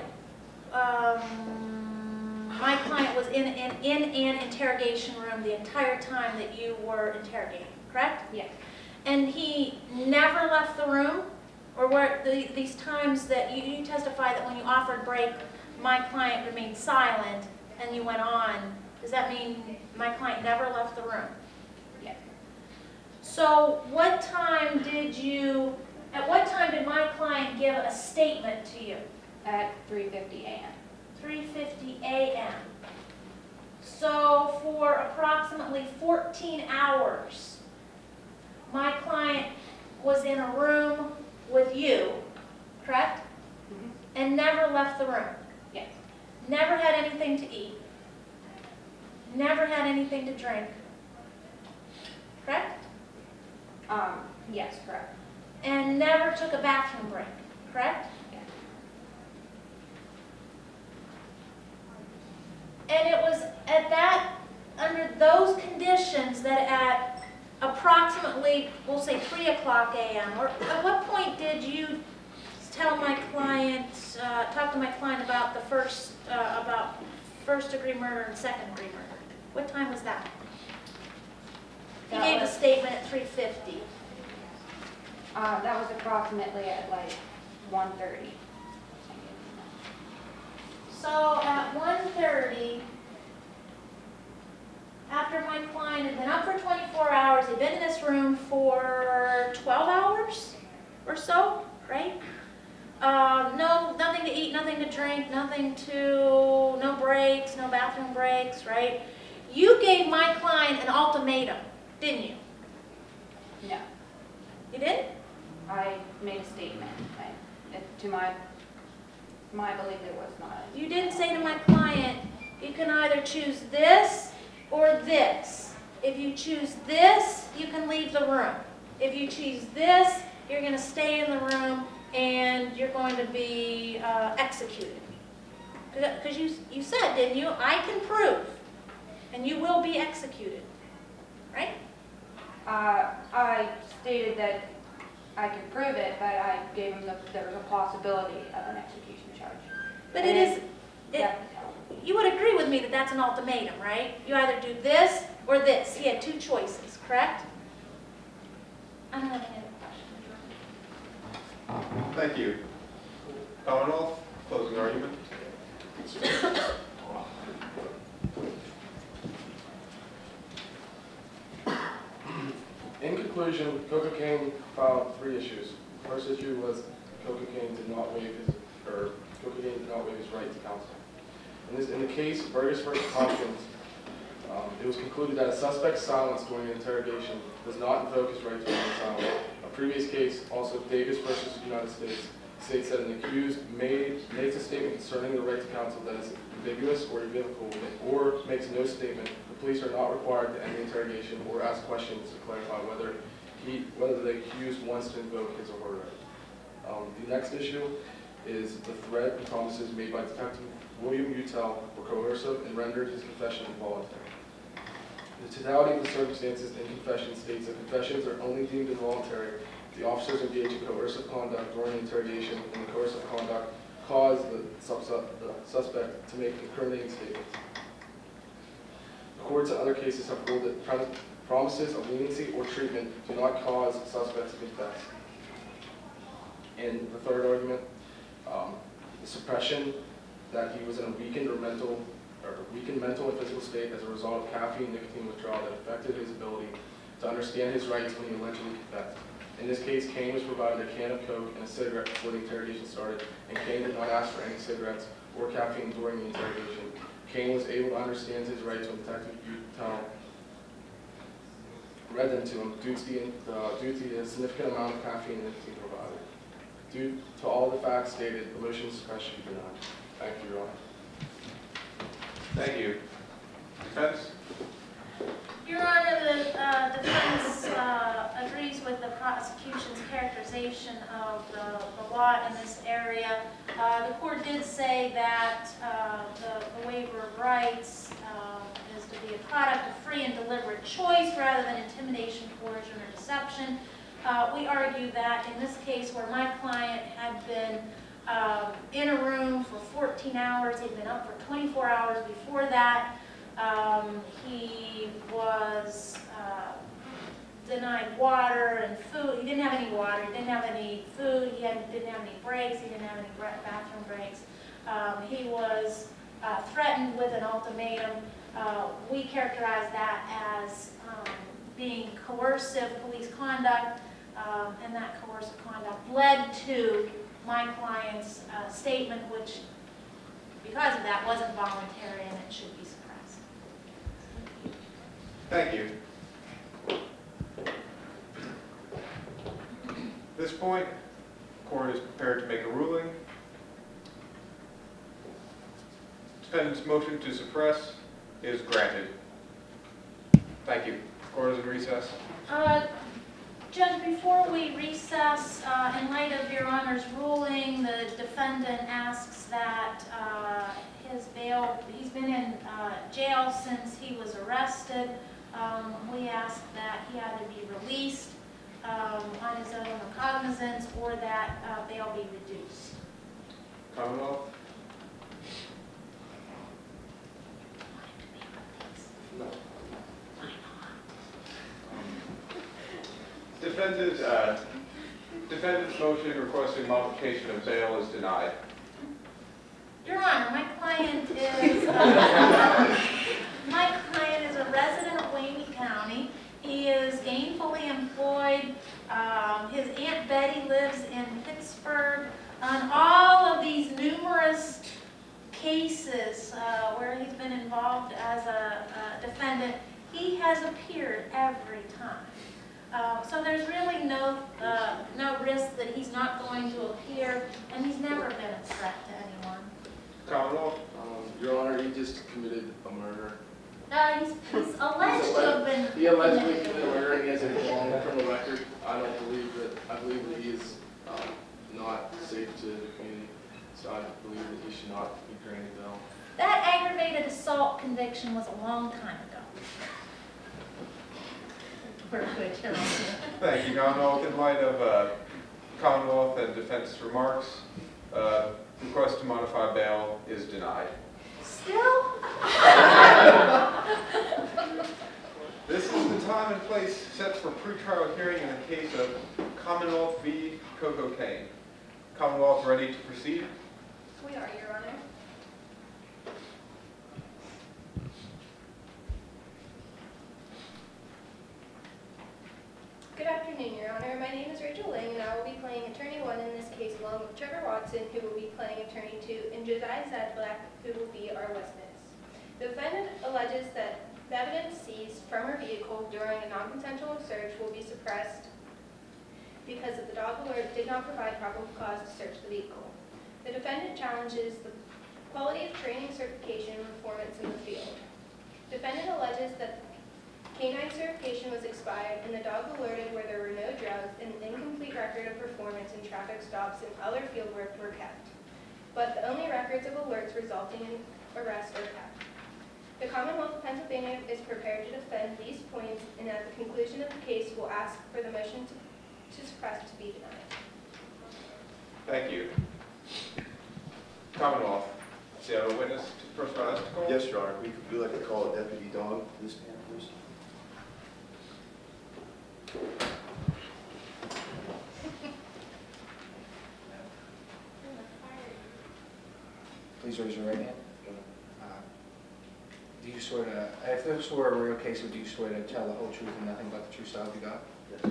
um, my client was in, in, in an interrogation room the entire time that you were interrogating, correct? Yes. And he never left the room? Or were the, these times that you, you testified that when you offered break, my client remained silent and you went on, does that mean my client never left the room? Yes. So what time did you, at what time did my client give a statement to you? At three fifty a m three fifty a m So for approximately fourteen hours, my client was in a room with you, correct? Mhm. And never left the room. Yes. Never had anything to eat. Never had anything to drink. Correct? Um, yes, correct. And never took a bathroom break. Correct? Yeah. And it was at that, under those conditions, that at approximately, we'll say three o'clock a m, or at what point did you tell my client, uh, talk to my client about the first, uh, about first degree murder and second degree murder? What time was that? He That gave a was- statement at three fifty. Uh, that was approximately at like one thirty. So at one thirty, after my client had been up for twenty-four hours, he'd been in this room for twelve hours or so, right? Uh, no, nothing to eat, nothing to drink, nothing to, no breaks, no bathroom breaks, right? You gave my client an ultimatum, didn't you? No, You did? I made a statement. I, it- to my, my belief, it was not. You didn't say to my client, you can either choose this or this. If you choose this, you can leave the room. If you choose this, you're going to stay in the room and you're going to be uh, executed. Because you, you said, didn't you, I can prove, and you will be executed, right? Uh, I stated that I could prove it, but I gave him the, there was a possibility of an execution charge. But it And is, it, Yeah. you would agree with me that that's an ultimatum, right? You either do this or this. He had two choices, correct? I don't have any other questions. Thank you. Commonwealth, closing argument. In conclusion, Cocaine filed three issues. The first issue was Cocaine did not waive his, or Cocaine did not waive his right to counsel. In this, in the case Burgess versus Hopkins, um, it was concluded that a suspect's silence during an interrogation does not invoke his right to remain silent. A previous case, also Davis versus United States, states that an accused made makes a statement concerning the right to counsel that is ambiguous or equivocal, or makes no statement. The police are not required to end the interrogation or ask questions to clarify whether he, whether the accused wants to invoke his or her right. Um, the next issue is the threat and promises made by Detective William Utel were coercive and rendered his confession involuntary. The totality of the circumstances in confession states that confessions are only deemed involuntary if the officers engage in coercive conduct during the interrogation, and the coercive conduct caused the, the suspect to make incriminating statements. The courts in other cases have ruled that promises of leniency or treatment do not cause suspects to confess. And the third argument, um, the suppression that he was in a weakened or mental, or weakened mental and physical state as a result of caffeine and nicotine withdrawal that affected his ability to understand his rights when he allegedly confessed. In this case, Kane was provided a can of Coke and a cigarette before the interrogation started, and Kane did not ask for any cigarettes or caffeine during the interrogation. Kane was able to understand his rights when Detective Utel read them to him due to the, uh, due to the significant amount of caffeine and nicotine provided. Due to all the facts stated, the motion to suppress should be denied. Thank you, Your Honor. Thank you. Defense? Your Honor, the uh, defense uh, agrees with the prosecution's characterization of the, the law in this area. Uh, the court did say that uh, the, the waiver of rights uh, is to be a product of free and deliberate choice rather than intimidation, coercion, or deception. Uh, we argue that in this case where my client had been um, in a room for fourteen hours, he'd been up for twenty-four hours before that, Um, he was uh, denied water and food. He didn't have any water. He didn't have any food. He had, didn't have any breaks. He didn't have any bathroom breaks. Um, he was uh, threatened with an ultimatum. Uh, we characterize that as um, being coercive police conduct, um, and that coercive conduct led to my client's uh, statement, which, because of that, wasn't voluntary and it should be suppressed. Thank you. At this point, the court is prepared to make a ruling. Defendant's motion to suppress is granted. Thank you. Court is in recess. Uh, Judge, before we recess, uh, in light of Your Honor's ruling, the defendant asks that uh, his bail, he's been in uh, jail since he was arrested. Um, we ask that he either be released um, on his own recognizance or that uh, bail be reduced. Commonwealth? No. Defendant, uh, defendant's motion requesting modification of bail is denied. Your Honor, my client is uh, my client is a resident of Wayne County. He is gainfully employed. Um, his Aunt Betty lives in Pittsburgh. On all of these numerous cases uh, where he's been involved as a, a defendant, he has appeared every time. Uh, so there's really no uh, no risk that he's not going to appear, and he's never been a threat to anyone. Commonwealth? Um, Your Honor, he just committed a murder. Uh, he's, he's alleged to have been. He allegedly committed murder and he has a long criminal record. I don't believe that, I believe that he is um, not safe to the community, so I believe that he should not be granted bail. That aggravated assault conviction was a long time ago. We're good, Your Honor. Thank you, Commonwealth. In light of uh, Commonwealth and defense remarks, uh, request to modify bail is denied. Still? This is the time and place set for pretrial hearing in the case of Commonwealth v. Coco Kane. Commonwealth ready to proceed? We are, Your Honor. Good afternoon, Your Honor. My name is Rachel Lang, and I will be playing Attorney one in this case, along with Trevor Watson, who will be playing Attorney two, and Josiah Zadlak, who will be our witness. The defendant alleges that the evidence seized from her vehicle during a non-consensual search will be suppressed because the dog alert did not provide probable cause to search the vehicle. The defendant challenges the quality of training, certification, and performance in the field. Defendant alleges that canine certification was expired and the dog alerted where there were no drugs and an incomplete record of performance in traffic stops and other field work were kept, but the only records of alerts resulting in arrest are kept. The Commonwealth of Pennsylvania is prepared to defend these points, and at the conclusion of the case will ask for the motion to, to suppress to be denied. Thank you. Commonwealth, do you have a witness to first rise to call? Yes, Your Honor. We would like to call a deputy dog to the stand, please. Please raise your right hand. Uh, Do you swear to, if this were a real case, would you swear to tell the whole truth and nothing but the true so help you God? Yes.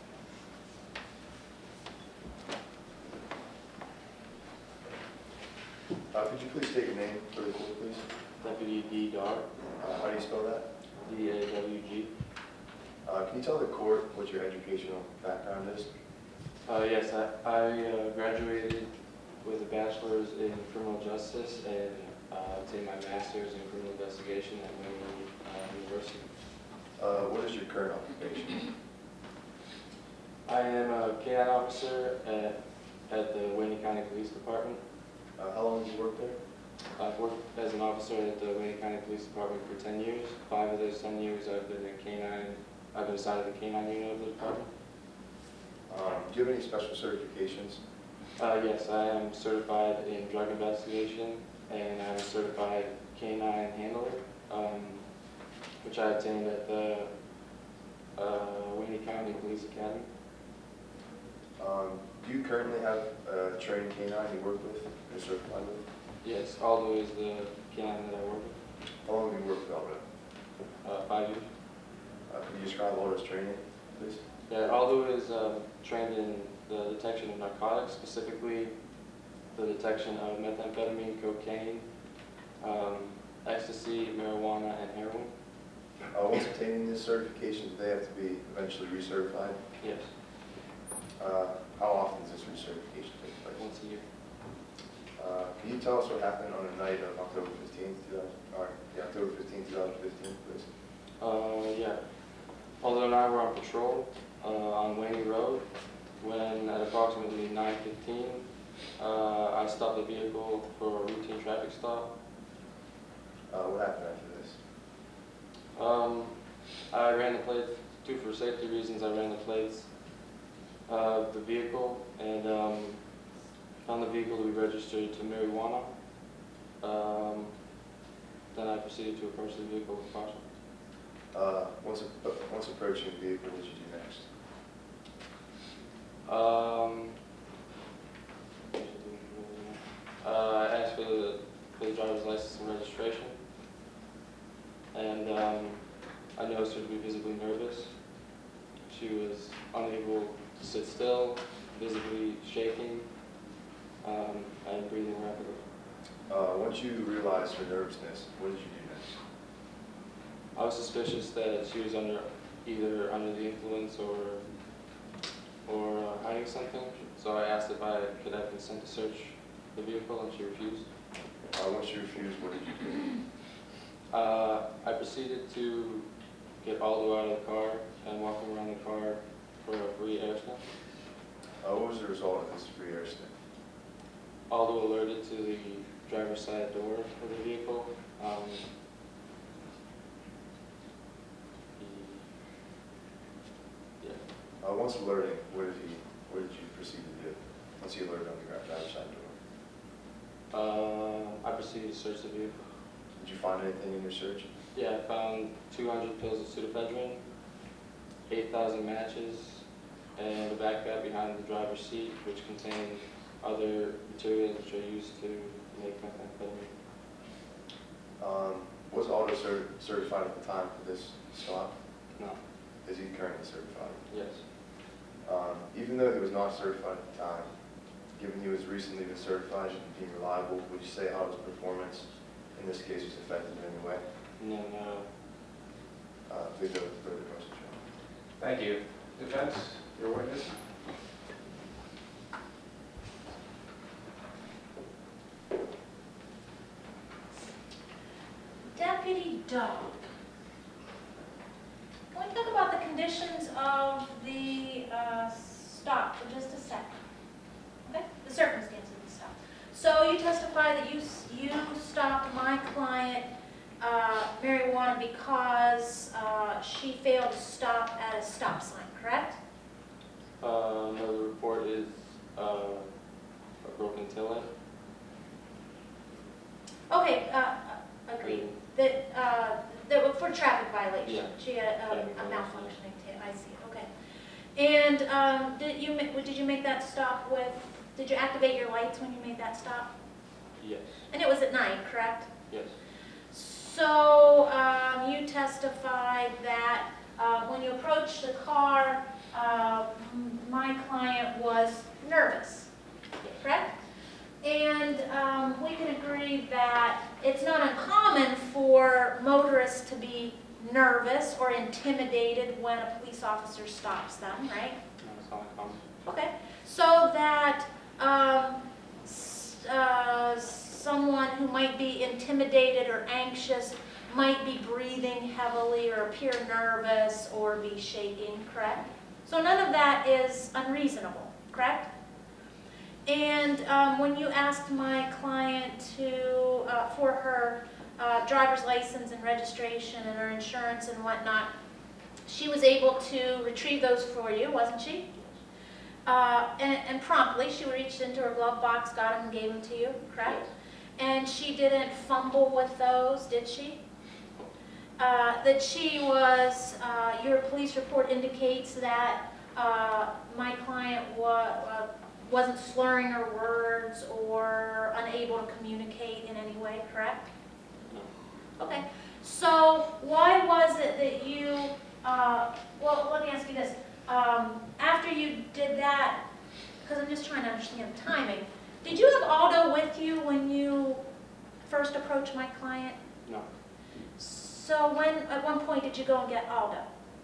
Uh, could you please state your name for the court, please? Deputy D. Dar, Uh, how do you spell that? D A W G. Uh, can you tell the court what your educational background is? Uh, yes, I, I uh, graduated with a bachelor's in criminal justice and uh, obtained my master's in criminal investigation at Waynesburg uh, University. Uh, what is your current occupation? I am a canine officer at, at the Wayne County Police Department. Uh, how long have you worked there? I've worked as an officer at the Wayne County Police Department for ten years. Five of those ten years I've been a canine, I've been assigned to the canine unit of the department. Um, do you have any special certifications? Uh, yes, I am certified in drug investigation and I'm a certified canine handler, um, which I obtained at the uh, Wayne County Police Academy. Um, do you currently have a trained canine you work with or certified with? Yes, Aldo is the canine that I work with. How long have you worked with Aldo? Uh, five years. Uh, could you describe Aldo's training, please? Yeah, Aldo is um, trained in the detection of narcotics, specifically the detection of methamphetamine, cocaine, um, ecstasy, marijuana, and heroin. Uh, Uh, once obtaining this certification, do they have to be eventually recertified? Yes, Uh, how often does this recertification take place? once a year. Uh, can you tell us what happened on the night of October fifteenth, two thousand, or, yeah, October fifteenth, two thousand fifteen, please? Uh, yeah. Aldo and I were on patrol uh, on Wayne Road when at approximately nine fifteen, uh, I stopped the vehicle for a routine traffic stop. Uh, what happened after this? Um, I ran the plates, two for safety reasons, I ran the plates of the vehicle and um, found the vehicle to be registered to marijuana. Um, then I proceeded to approach the vehicle with caution. Uh, once, once approaching the vehicle, what did you do next? Um, uh, I asked for the, for the driver's license and registration, and um, I noticed her to be visibly nervous. She was unable to sit still, visibly shaking, um, and breathing rapidly. Uh, once you realized her nervousness, what did you do next? I was suspicious that she was under either under the influence or or uh, hiding something, so I asked if I could have consent to search the vehicle, and she refused. Uh, once you refused, what did you do? Uh, I proceeded to get Aldo out of the car and walk him around the car for a free air sniff. Uh, what was the result of this free air sniff? Aldo alerted to the driver's side door of the vehicle. Um, he, yeah. Uh, once alerting, what did he, what did you proceed to do? Once he alerted on the driver's side door? Uh, I proceeded to search the vehicle. Did you find anything in your search? Yeah, I found two hundred pills of pseudoephedrine, eight thousand matches, and a backpack behind the driver's seat, which contained other materials which are used to make methamphetamine. Um, was Aldo cert certified at the time for this stop? No. Is he currently certified? Yes. Um, even though he was not certified at the time, given he was recently been certified and being reliable, would you say how his performance in this case was affected in any way? No, no. Uh, please go with the further questions. Thank you. Defense, your witness. Deputy Dog, can we talk about the conditions of the uh, stop for just a second? Okay, the circumstances of the stop. So you testify that you you stopped my client, uh, marijuana, because uh, she failed to stop at a stop sign, correct? Uh, no, the report is uh, a broken taillight. Okay, uh, agreed. That, uh, that for traffic violation. Yeah. She had a, Traffic a violation. malfunctioning tail. I see. Okay. And um, did you ma- did you make that stop with? Did you activate your lights when you made that stop? Yes. And it was at night, correct? Yes. So um, you testified that uh, when you approached the car, uh, m- my client was nervous, correct? And um, we can agree that it's not uncommon for motorists to be nervous or intimidated when a police officer stops them, right? No, it's not uncommon. Okay, so that um, s- uh, someone who might be intimidated or anxious might be breathing heavily or appear nervous or be shaking, correct? So none of that is unreasonable, correct? And um, when you asked my client to, uh, for her uh, driver's license and registration and her insurance and whatnot, she was able to retrieve those for you, wasn't she? Uh, and, and promptly, she reached into her glove box, got them, and gave them to you, correct? Yes. And she didn't fumble with those, did she? Uh, that she was, uh, your police report indicates that uh, my client wa uh, wasn't slurring her words or unable to communicate in any way, correct? No. Okay, so why was it that you, uh, well, let me ask you this. Um, after you did that, because I'm just trying to understand the timing, did you have Aldo with you when you first approached my client? No. So when, at one point, did you go and get Aldo?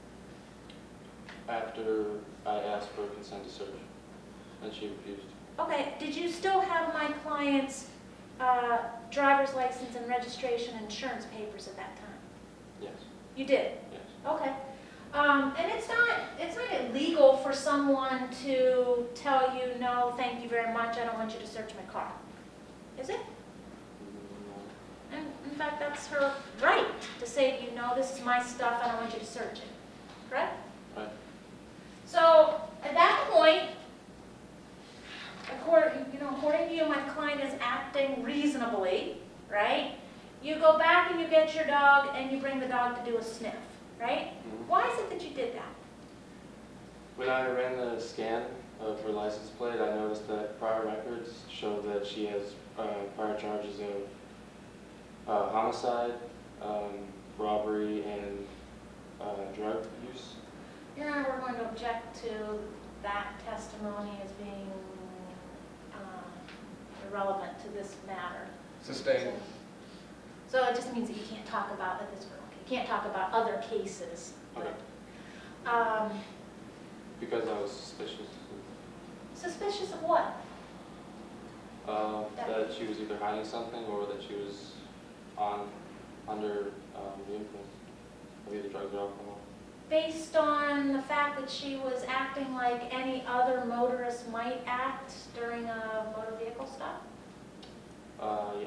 After I asked for consent to search, and she refused. Okay, did you still have my client's uh, driver's license and registration and insurance papers at that time? Yes. You did? Yes. Okay. Um, and it's not, it's not illegal for someone to tell you, no, thank you very much, I don't want you to search my car. Is it? No. And in fact, that's her right to say to you, no, this is my stuff, I don't want you to search it. Correct? Right. So at that point, according, you know, according to you, my client is acting reasonably, right? You go back and you get your dog and you bring the dog to do a sniff, right? Mhm. Why is it that you did that? When I ran the scan of her license plate, I noticed that prior records show that she has uh, prior charges of uh, homicide, um, robbery, and uh, drug use. Your Honor, we're going to object to that testimony as being uh, irrelevant to this matter. Sustained. So it just means that you can't talk about, at this point, you can't talk about other cases. Okay. Um, Because I was suspicious suspicious of what? uh, that she was either hiding something or that she was on under um, the influence of either drugs or alcohol. Based on the fact that she was acting like any other motorist might act during a motor vehicle stop? Uh, yes.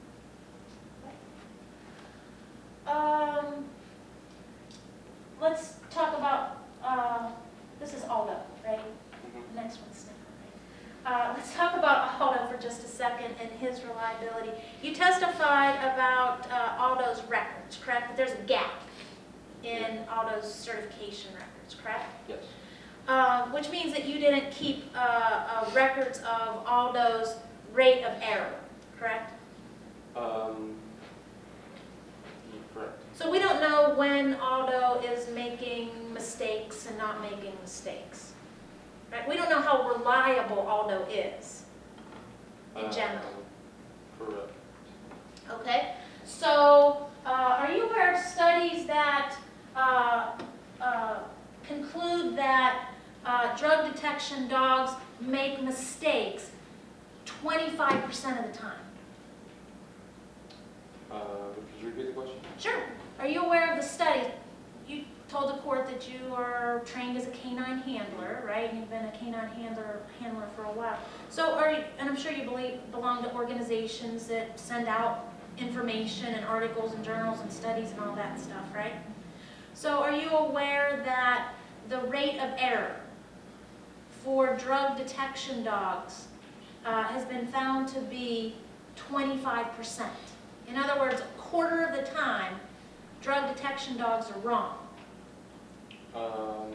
Um, let's talk about, uh, this is Aldo, right? Mhm. The next one's Sniffer, right? Uh, let's talk about Aldo for just a second and his reliability. You testified about uh, Aldo's records, correct? That there's a gap in Aldo's certification records, correct? Yes. Uh, which means that you didn't keep uh, uh, records of Aldo's rate of error, correct? Um, correct. So we don't know when Aldo is making mistakes and not making mistakes, right? We don't know how reliable Aldo is in Uh, general. Correct. Okay, so uh, are you aware of studies that uh, uh, conclude that uh, drug detection dogs make mistakes twenty-five percent of the time? Uh, could you repeat the question? Sure. Are you aware of the study? You told the court that you are trained as a canine handler, right? And you've been a canine handler handler for a while. So are you, and I'm sure you believe, belong to organizations that send out information and articles and journals and studies and all that stuff, right? So are you aware that the rate of error for drug detection dogs uh, has been found to be twenty-five percent? In other words, a quarter of the time, drug detection dogs are wrong. Um,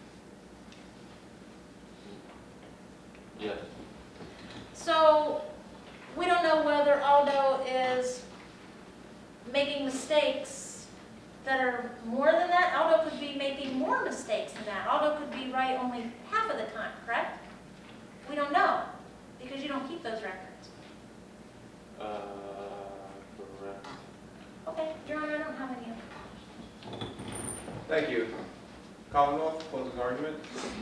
yes. So we don't know whether Aldo is making mistakes that are more than that. Aldo could be making more mistakes than that. Aldo could be right only half of the time, correct? We don't know because you don't keep those records. Uh, correct. Okay, Your Honor, I don't have any other. Thank you. Commonwealth, closing argument.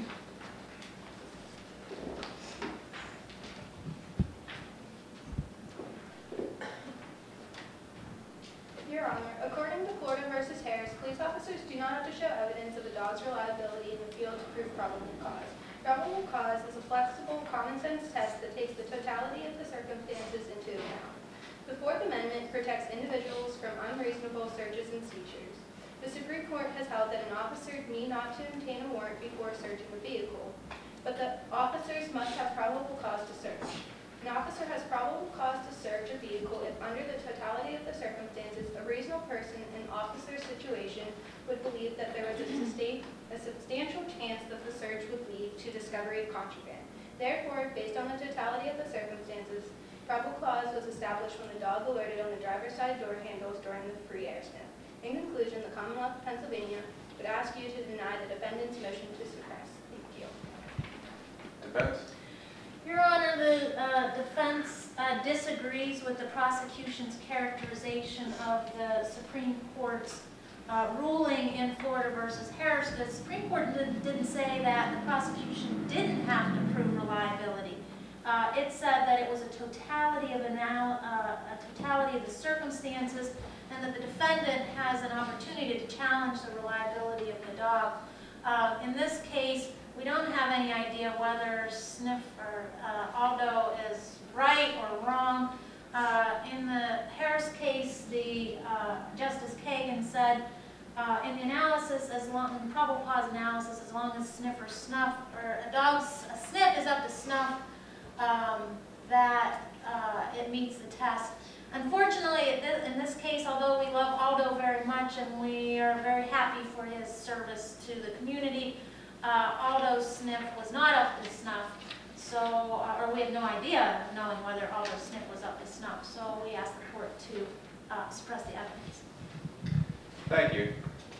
Your Honor, according to Florida versus Harris, police officers do not have to show evidence of a dog's reliability in the field to prove probable cause. Probable cause is a flexible, common-sense test that takes the totality of the circumstances into account. The Fourth Amendment protects individuals from unreasonable searches and seizures. The Supreme Court has held that an officer need not to obtain a warrant before searching a vehicle, but the officers must have probable cause to search. An officer has probable cause to search a vehicle if, under the totality of the circumstances, a reasonable person in officer's situation would believe that there was a, sustain, a substantial chance that the search would lead to discovery of contraband. Therefore, based on the totality of the circumstances, probable cause was established when the dog alerted on the driver's side door handles during the free air sniff. In conclusion, the Commonwealth of Pennsylvania would ask you to deny the defendant's motion to suppress. Thank you. Defense. Your Your Honor, the uh, defense uh, disagrees with the prosecution's characterization of the Supreme Court's uh, ruling in Florida versus Harris. The Supreme Court did, didn't say that the prosecution didn't have to prove reliability. Uh, it said that it was a totality of anal uh, a totality of the circumstances, and that the defendant has an opportunity to challenge the reliability of the dog. Uh, in this case, we don't have any idea whether Sniff or uh, Aldo is right or wrong. Uh, in the Harris case, the uh, Justice Kagan said, uh, in the analysis, as long in probable cause analysis, as long as Sniff or Snuff or a dog's a sniff is up to snuff, um, that uh, it meets the test. Unfortunately, in this case, although we love Aldo very much and we are very happy for his service to the community, uh, Aldo's sniff was not up to snuff. So, uh, or we had no idea of knowing whether Aldo's sniff was up to snuff. So we asked the court to uh, suppress the evidence. Thank you.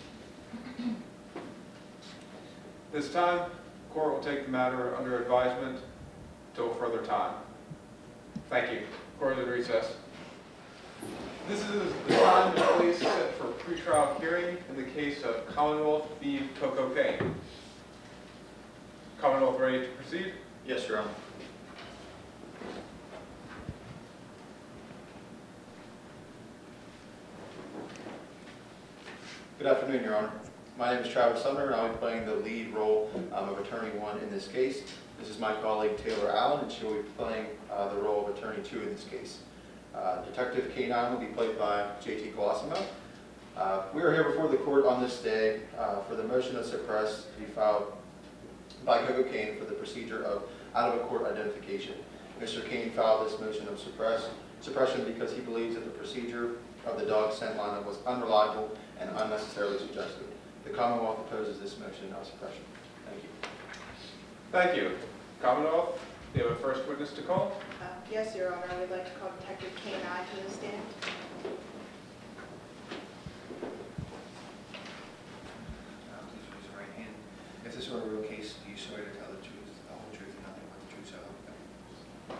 This time, the court will take the matter under advisement until further time. Thank you. Court is at recess. This is the time and place set for pretrial hearing in the case of Commonwealth v. Coco Kane. Commonwealth ready to proceed? Yes, Your Honor. Good afternoon, Your Honor. My name is Travis Sumner, and I'll be playing the lead role um, of Attorney one in this case. This is my colleague Taylor Allen, and she will be playing uh, the role of Attorney two in this case. Uh, Detective K nine will be played by J T Colosimo. Uh, we are here before the court on this day uh, for the motion to suppress to be filed by Coco Kane for the procedure of out-of-court identification. Mister Kane filed this motion of suppress, suppression because he believes that the procedure of the dog scent lineup was unreliable and unnecessarily suggestive. The Commonwealth opposes this motion of suppression. Thank you. Thank you. Commonwealth, do you have a first witness to call? Uh, yes, Your Honor. I would like to call Detective K nine to the stand. Uh, please raise your right hand. If this were a real case, do you swear to tell the truth, the whole truth, and nothing but the truth, so help you God?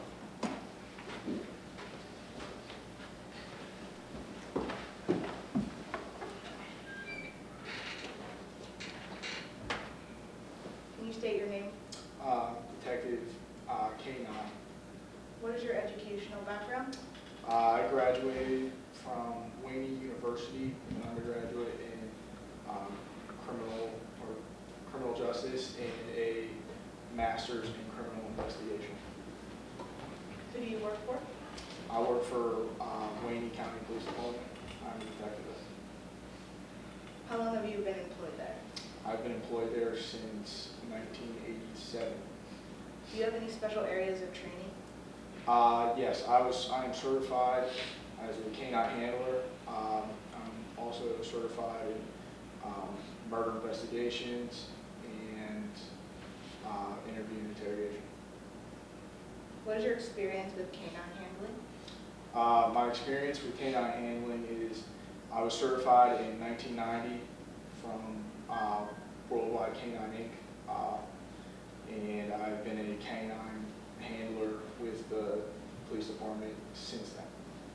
Can you state your name? Uh, Detective uh, K nine. What is your educational background? Uh, I graduated from Waynesburg University, an undergraduate in um, criminal or criminal justice and a master's in criminal investigation. Who do you work for? I work for uh, Wayne County Police Department. I'm a detective. How long have you been employed there? I've been employed there since nineteen eighty-seven. Do you have any special areas of training? Uh, yes, I was. I am certified as a canine handler. Um, I'm also certified in um, murder investigations and uh, interview and interrogation. What is your experience with canine handling? Uh, my experience with canine handling is I was certified in nineteen ninety from uh, Worldwide Canine Incorporated. Uh, and I've been a canine handler with the police department since then.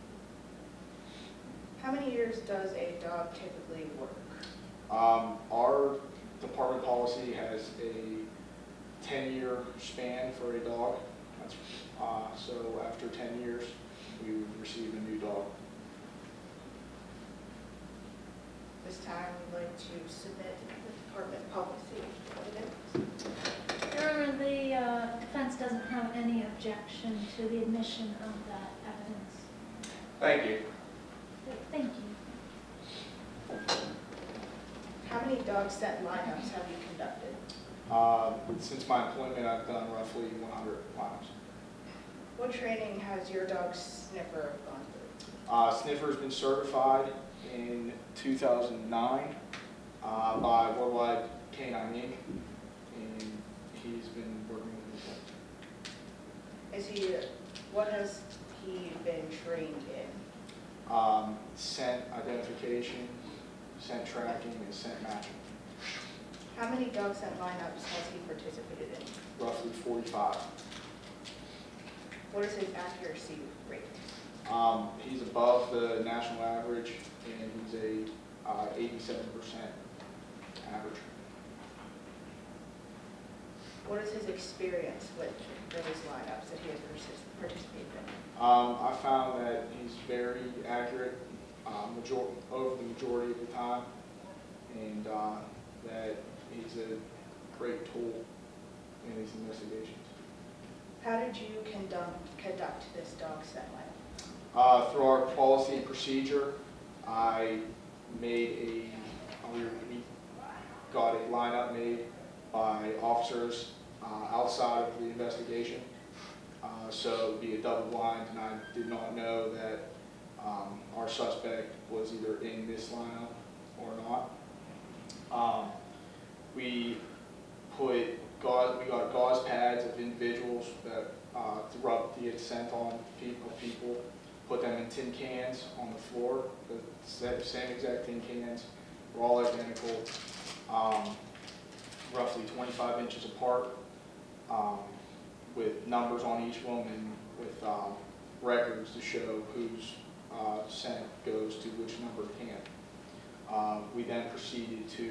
How many years does a dog typically work? Um, our department policy has a ten-year span for a dog. That's, uh, so after ten years, we would receive a new dog. This time, we'd like to submit the department policy evidence. Your Honor, the uh, defense doesn't have any objection to the admission of that evidence. Thank you. Thank you. How many dog scent lineups have you conducted? Uh, since my employment, I've done roughly one hundred lineups. What training has your dog sniffer gone through? Uh, Sniffer's been certified in two thousand nine uh, by Worldwide Canine Incorporated, and he's been working with me since. Is he, what has he been trained in? Um, scent identification, scent tracking, and scent matching. How many dog scent lineups has he participated in? Roughly forty-five. What is his accuracy rate? Um, he's above the national average, and he's a uh, eighty-seven percent average. What is his experience with those lineups that he has partic- participated in? Um, I found that he's very accurate uh, major over the majority of the time, and uh, that he's a great tool in these investigations. How did you conduct, conduct this dog scent lineup? Uh, through our policy and procedure, I made a, we we got a lineup made by officers uh, outside of the investigation. Uh, so it would be a double blind, and I did not know that um, our suspect was either in this lineup or not. Um, we put gauze, we got gauze pads of individuals that uh, to rub the scent on people, people, put them in tin cans on the floor, the same exact tin cans, were all identical, um, roughly twenty-five inches apart, um, with numbers on each one and with um, records to show whose uh, scent goes to which number can. Uh, we then proceeded to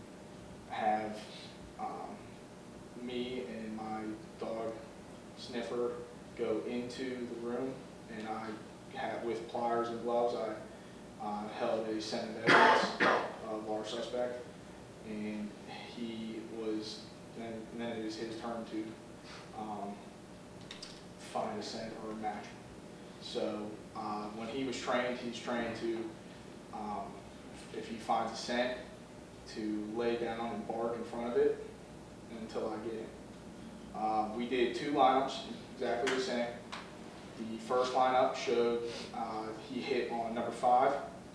have um, me and my dog Sniffer go into the room, and I had, with pliers and gloves, I uh, held a scent of evidence of our suspect, and he was, then, then it is his turn to um, find a scent or a match. So uh, when he was trained, he's trained to, um, if he finds a scent, to lay down and bark in front of it until I get him. Uh, we did two lineups, exactly the same. The first lineup showed uh, he hit on number five,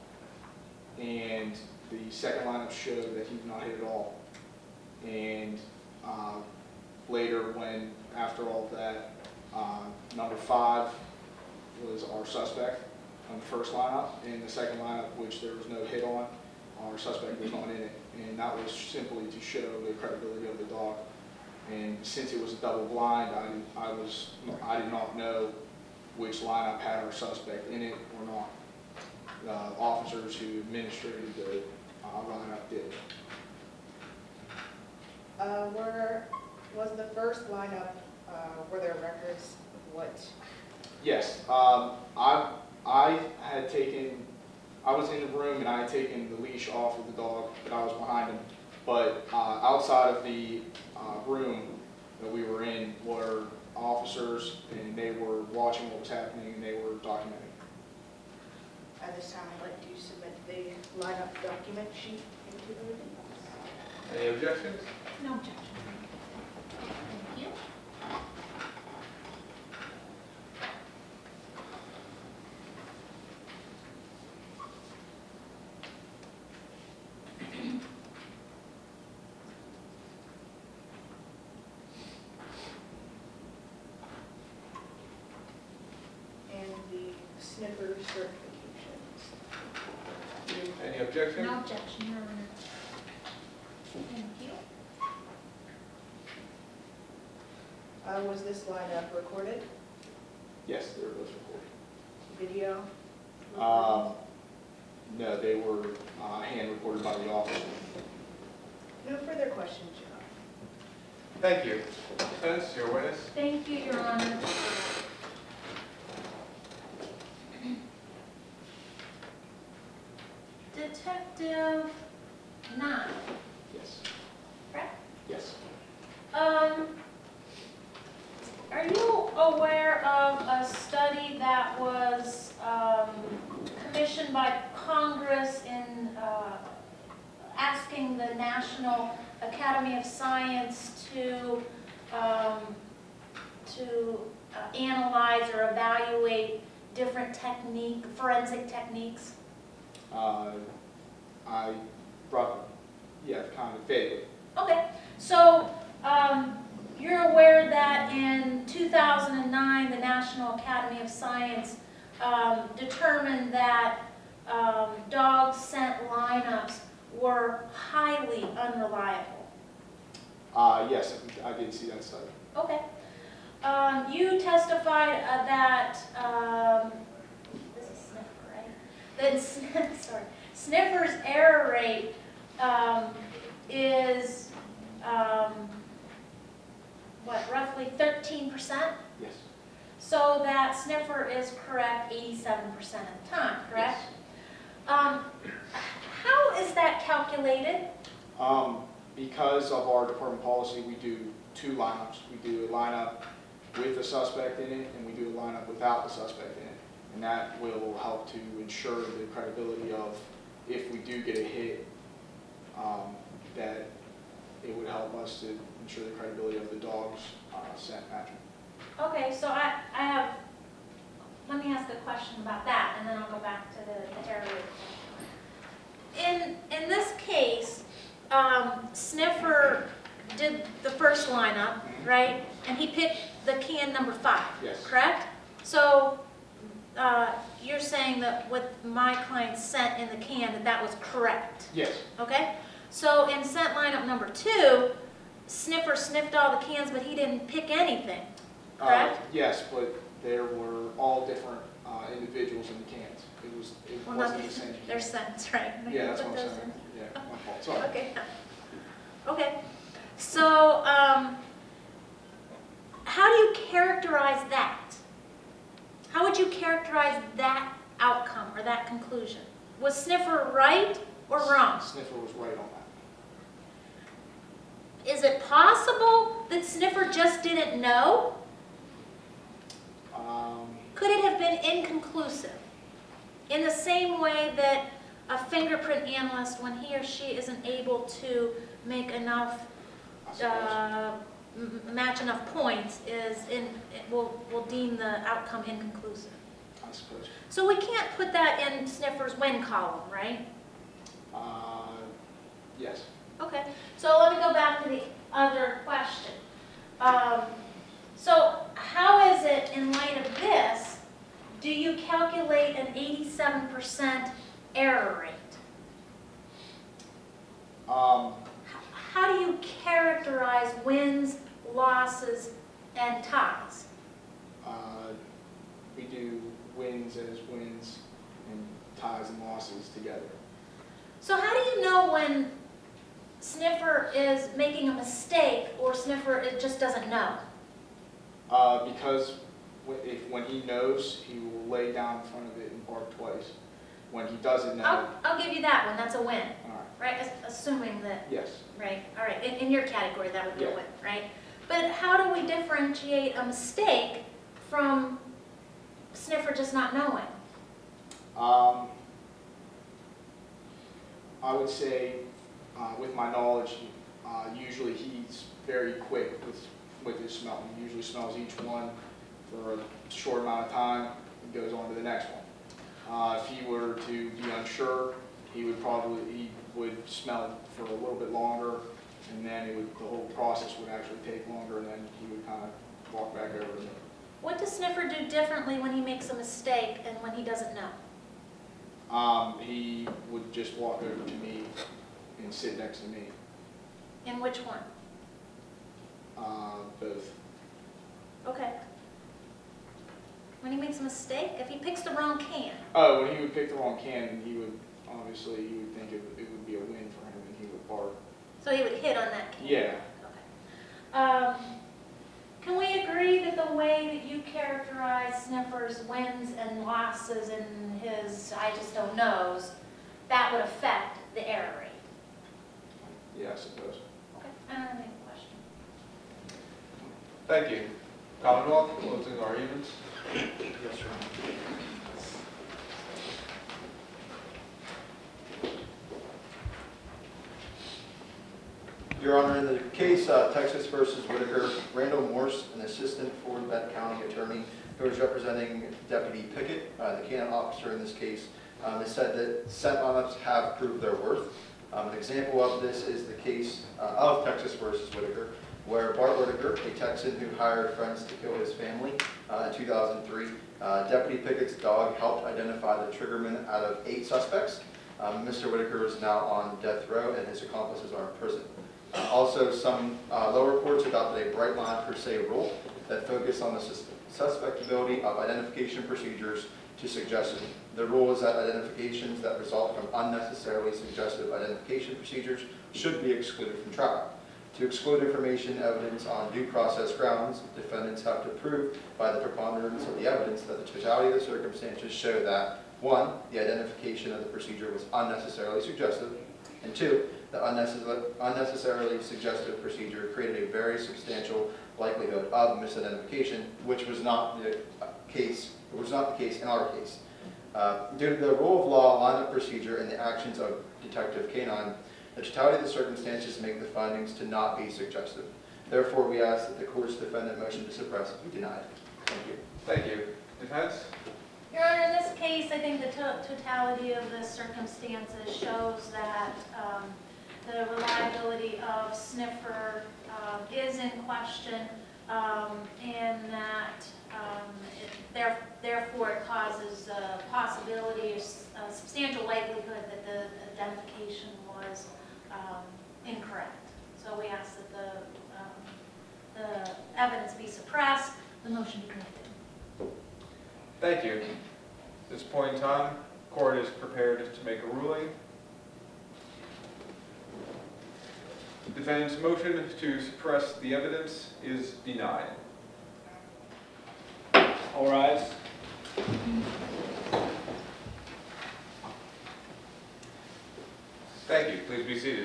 and the second lineup showed that he did not hit at all. And uh, later, when after all of that, uh, number five was our suspect on the first lineup, and the second lineup, which there was no hit on, our suspect was not in it, and that was simply to show the credibility of the dog. And since it was a double blind, I, I was I did not know which lineup had our suspect in it or not. The officers who administrated the uh, lineup did. Uh, were, was the first lineup, uh, were there records of what? Yes, um, I I had taken, I was in the room and I had taken the leash off of the dog, but I was behind him. But uh, outside of the uh, room that we were in were officers, and they were watching what was happening and they were documenting. At this time, I'd like to submit the lineup document sheet into the review. Any objections? No objection. Thank you. And the sniffer certifications. Any objections? No objection, Your Honor. Thank you. Uh, was this lineup recorded? Yes, they were both recorded. Video? Um, no, they were uh, hand recorded by the officer. No further questions, Your Honor. Thank you. Defense, your witness. Thank you, Your Honor. Detective Nine, Yes. correct? Yes. Um, are you aware of a study that was um, commissioned by Congress in uh, asking the National Academy of Science to um, to uh, analyze or evaluate different technique, forensic techniques? Uh, I brought, yeah, kind of vaguely. Okay, so um, you're aware that in two thousand nine, the National Academy of Science um, determined that um, dog scent lineups were highly unreliable. Uh, yes, I did see that study. Okay. um, you testified uh, that, um, this is sniffer, right? That, sn- sorry, sniffer's error rate um, is, um, what, roughly thirteen percent? Yes. So that sniffer is correct eighty-seven percent of the time, correct? Yes. Um, how is that calculated? Um, because of our department policy, we do two lineups. We do a lineup with the suspect in it, and we do a lineup without the suspect in it. And that will help to ensure the credibility of, if we do get a hit, um, that it would help us to ensure the credibility of the dog's uh, scent matching. Okay, so I, I have, let me ask a question about that, and then I'll go back to the, the error rate. In, in this case, um, Sniffer did the first lineup, right? And he picked the can number five, Yes. correct? So uh, you're saying that with my client's scent in the can, that that was correct? Yes. Okay? So in scent lineup number two, Sniffer sniffed all the cans, but he didn't pick anything, correct? Uh, yes, but there were all different uh, individuals in the cans. It was it Well, wasn't not the same. their scents, right? Yeah, that's Put what I'm those saying. in. Yeah, my fault. Sorry. Okay. Okay. So, um, how do you characterize that? How would you characterize that outcome or that conclusion? Was Sniffer right or wrong? Sniffer was right on that. Is it possible that Sniffer just didn't know? Um, Could it have been inconclusive? In the same way that a fingerprint analyst, when he or she isn't able to make enough, uh, m match enough points, is in, it will, will deem the outcome inconclusive. I suppose. So we can't put that in Sniffer's win column, right? Uh, yes. Okay, so let me go back to the other question. Um, so how is it, in light of this, do you calculate an eighty-seven percent error rate? Um, How do you characterize wins, losses, and ties? uh, we do wins as wins and ties and losses together. So how do you know when Sniffer is making a mistake or Sniffer it just doesn't know? Uh, because w if, when he knows, he will lay down in front of it and bark twice. When he doesn't know, I'll, I'll give you that one, that's a win, all right. right? As- Assuming that, Yes. right, all right, in, in your category that would be a Yeah. win, right? But how do we differentiate a mistake from Sniffer just not knowing? Um, I would say, uh, with my knowledge, uh, usually he's very quick with, with his smell. He usually smells each one for a short amount of time and goes on to the next one. Uh, if he were to be unsure, he would probably, he would smell for a little bit longer, and then it would, the whole process would actually take longer, and then he would kind of walk back over to me. What does Sniffer do differently when he makes a mistake and when he doesn't know? Um, he would just walk over to me and sit next to me. In which one? Uh, both. Okay. When he makes a mistake, if he picks the wrong can. Oh, when he would pick the wrong can, he would, obviously, you would think it, it would be a win for him, and he would bark. So he would hit on that can? Yeah. Okay. Um, can we agree that the way that you characterize Sniffer's wins and losses and his I just don't knows, that would affect the error rate? Yeah, I suppose. Okay. I don't have any question. Thank you. Commonwealth, closing arguments. Yes, sir. Your Honor, in the case uh, Texas versus Whitaker, Randall Morse, an assistant Fort Bend County attorney who was representing Deputy Pickett, uh, the canine officer in this case, um, has said that scent lineups have proved their worth. Um, an example of this is the case uh, of Texas versus Whitaker, where Bart Whitaker, a Texan who hired friends to kill his family uh, in two thousand three, uh, Deputy Pickett's dog helped identify the triggerman out of eight suspects. Um, Mister Whitaker is now on death row and his accomplices are in prison. Uh, also, some uh, lower courts adopted a bright line per se rule that focus on the sus- suspectability of identification procedures to suggestive. The rule is that identifications that result from unnecessarily suggestive identification procedures should be excluded from trial. To exclude information evidence on due process grounds, defendants have to prove by the preponderance of the evidence that the totality of the circumstances show that, one, the identification of the procedure was unnecessarily suggestive, and two, the unnecessar- unnecessarily suggestive procedure created a very substantial likelihood of misidentification, which was not the case, was not the case in our case. Uh, due to the rule of law, line of procedure, and the actions of Detective Canine, the totality of the circumstances make the findings to not be suggestive. Therefore, we ask that the court's defendant motion to suppress be denied. Thank you. Thank you. Defense? Your Honor, in this case, I think the to totality of the circumstances shows that um, the reliability of sniffer uh, is in question, um, and that um, it, there, therefore it causes a possibility, a substantial likelihood that the identification was um, incorrect. So we ask that the, um, the evidence be suppressed, the motion be granted. Thank you. At this point in time, court is prepared to make a ruling. Defendant's motion to suppress the evidence is denied. All rise. Thank you. Please be seated.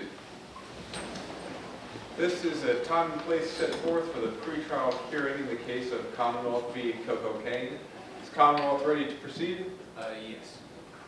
This is a time and place set forth for the pretrial hearing in the case of Commonwealth v. Coco Kane. Is Commonwealth ready to proceed? Uh, yes.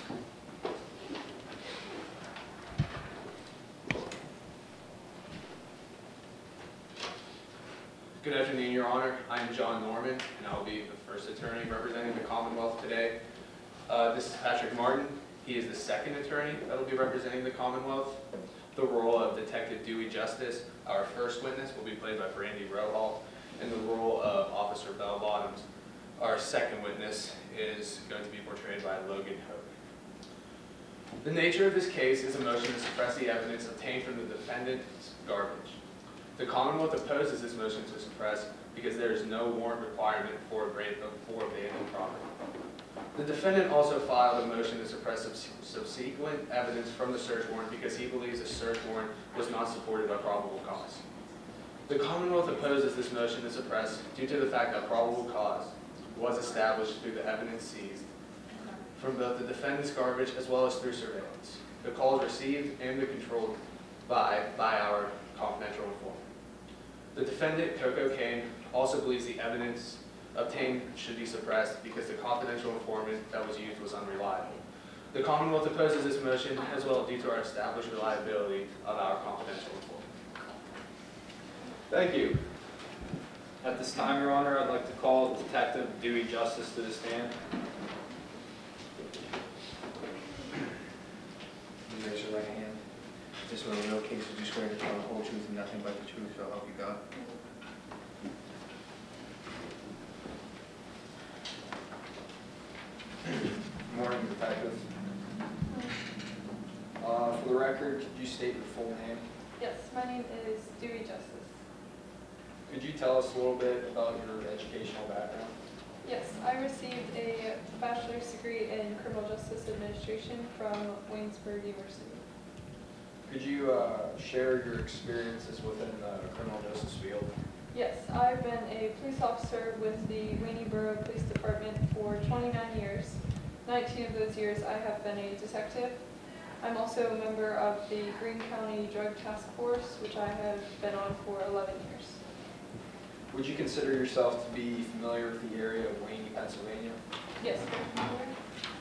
Good afternoon, Your Honor. I'm John Norman, and I'll be the first attorney representing the Commonwealth today. Uh, this is Patrick Martin. He is the second attorney that will be representing the Commonwealth. The role of Detective Dewey Justice, our first witness, will be played by Brandy Rohal, and the role of Officer Bell Bottoms, our second witness, is going to be portrayed by Logan Hope. The nature of this case is a motion to suppress the evidence obtained from the defendant's garbage. The Commonwealth opposes this motion to suppress because there is no warrant requirement for abandoned property. The defendant also filed a motion to suppress subsequent evidence from the search warrant because he believes the search warrant was not supported by probable cause. The Commonwealth opposes this motion to suppress due to the fact that probable cause was established through the evidence seized from both the defendant's garbage as well as through surveillance. The calls received and the controlled by, by our confidential informant. The defendant, Coco Kane, also believes the evidence obtained should be suppressed because the confidential informant that was used was unreliable. The Commonwealth opposes this motion as well due to our established reliability of our confidential informant. Thank you. At this time, Your Honor, I'd like to call Detective Dewey Justice to the stand. You raise your right hand. This will in no case do you swear to tell the whole truth and nothing but the truth, so help you God. Good morning, Detective. Uh, for the record, could you state your full name? Yes, my name is Dewey Justice. Could you tell us a little bit about your educational background? Yes, I received a bachelor's degree in criminal justice administration from Waynesburg University. Could you uh, share your experiences within the criminal justice field? Yes, I've been a police officer with the Waynesburg Police Department for twenty-nine years. nineteen of those years I have been a detective. I'm also a member of the Greene County Drug Task Force, which I have been on for eleven years. Would you consider yourself to be familiar with the area of Wayne, Pennsylvania? Yes, very familiar.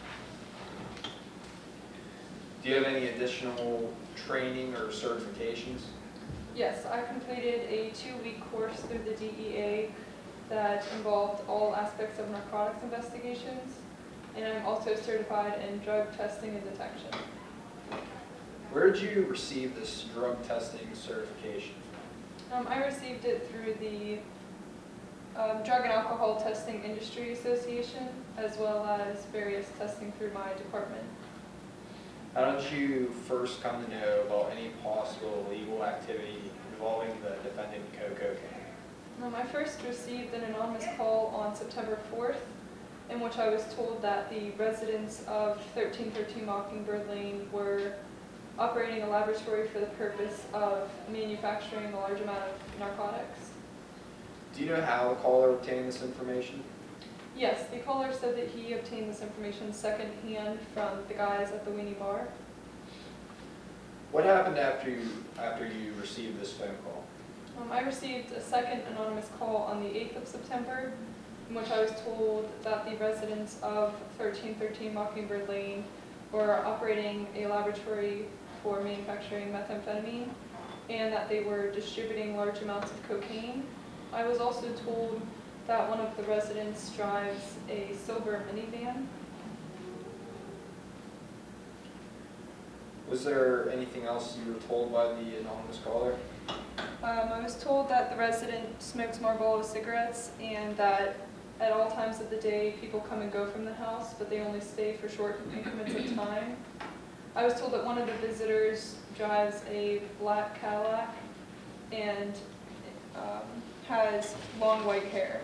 Do you have any additional training or certifications? Yes, I completed a two-week course through the D E A that involved all aspects of narcotics investigations, and I'm also certified in drug testing and detection. Where did you receive this drug testing certification? Um, I received it through the um, Drug and Alcohol Testing Industry Association, as well as various testing through my department. How did you first come to know about any possible illegal activity involving the defendant, Coco Kane? Um, I first received an anonymous call on September fourth, in which I was told that the residents of thirteen thirteen Mockingbird Lane were operating a laboratory for the purpose of manufacturing a large amount of narcotics. Do you know how the caller obtained this information? Yes, the caller said that he obtained this information secondhand from the guys at the Weenie Bar. What happened after you, after you received this phone call? Um, I received a second anonymous call on the eighth of September, in which I was told that the residents of thirteen thirteen Mockingbird Lane were operating a laboratory for manufacturing methamphetamine and that they were distributing large amounts of cocaine. I was also told that one of the residents drives a silver minivan. Was there anything else you were told by the anonymous caller? Um, I was told that the resident smokes Marlboro cigarettes and that at all times of the day people come and go from the house, but they only stay for short increments of time. I was told that one of the visitors drives a black Cadillac and um, has long white hair.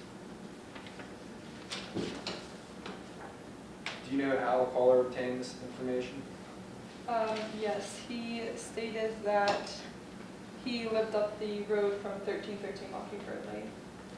Do you know how the caller obtained this information? Um, yes, he stated that he lived up the road from thirteen thirteen Mockingbird Lane.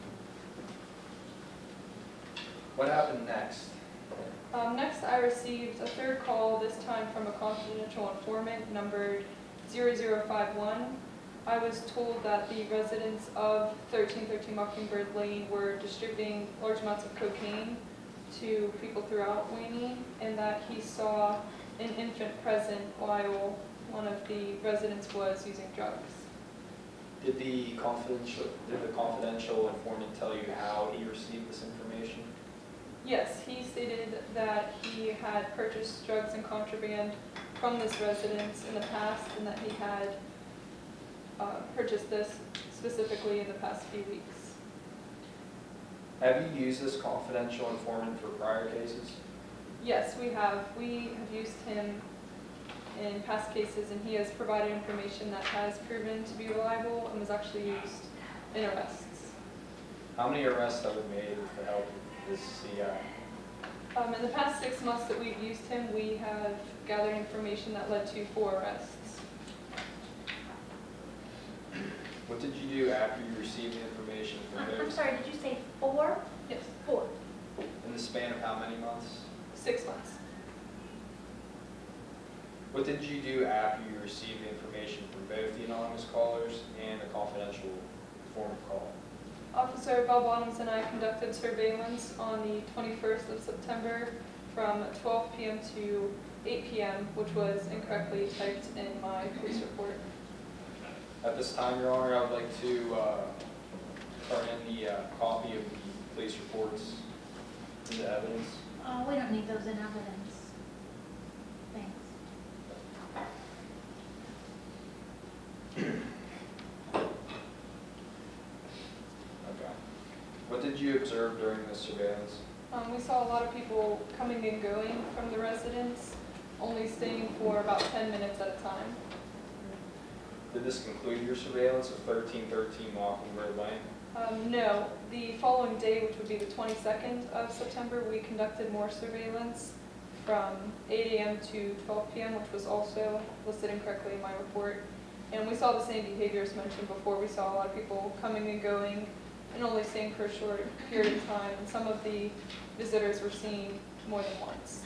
What happened next? Um, next, I received a third call, this time from a confidential informant numbered zero zero five one. I was told that the residents of thirteen thirteen Mockingbird Lane were distributing large amounts of cocaine to people throughout Wayne, and that he saw an infant present while one of the residents was using drugs. Did the confidential, did the confidential informant tell you how he received this information? Yes, he stated that he had purchased drugs and contraband from this residence in the past, and that he had uh, purchased this specifically in the past few weeks. Have you used this confidential informant for prior cases? Yes, we have. We have used him in past cases, and he has provided information that has proven to be reliable and was actually used in arrests. How many arrests have been made with the help of this C I? Um, in the past six months that we've used him, we have gathered information that led to four arrests. What did you do after you received the information from I'm, those? I'm sorry, did you say four? Yes. Four. In the span of how many months? Six months. What did you do after you received the information from both the anonymous callers and the confidential informant call? Officer Bell Bottoms and I conducted surveillance on the twenty-first of September from twelve p m to eight p m, which was incorrectly typed in my police report. At this time, Your Honor, I would like to uh, turn in the uh, copy of the police reports into evidence. Uh, we don't need those in evidence. Thanks. Okay. What did you observe during this surveillance? Um, we saw a lot of people coming and going from the residence, only staying for about ten minutes at a time. Did this conclude your surveillance of thirteen thirteen Mockingbird Lane? Um, no, the following day, which would be the twenty-second of September, we conducted more surveillance from eight a m to twelve p m, which was also listed incorrectly in my report. And we saw the same behavior as mentioned before. We saw a lot of people coming and going and only staying for a short period of time, and some of the visitors were seen more than once.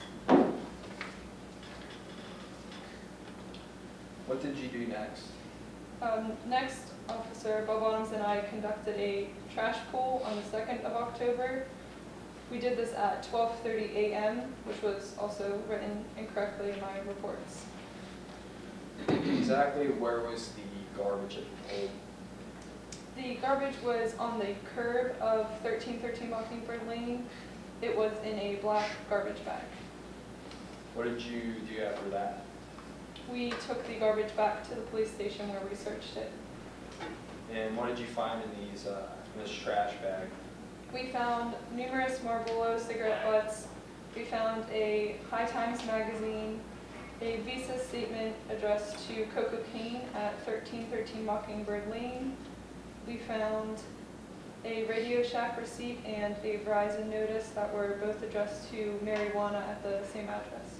What did you do next? Um, next, Officer Bell Bottoms and I conducted a trash pull on the second of October. We did this at twelve thirty a m, which was also written incorrectly in my reports. Exactly where was the garbage at the pull? The garbage was on the curb of thirteen thirteen Mockingbird Lane. It was in a black garbage bag. What did you do after that? We took the garbage back to the police station where we searched it. And what did you find in these uh, in this trash bag? We found numerous Marlboro cigarette butts. We found a High Times magazine, a visa statement addressed to Coco King at thirteen thirteen Mockingbird Lane. We found a Radio Shack receipt and a Verizon notice that were both addressed to marijuana at the same address.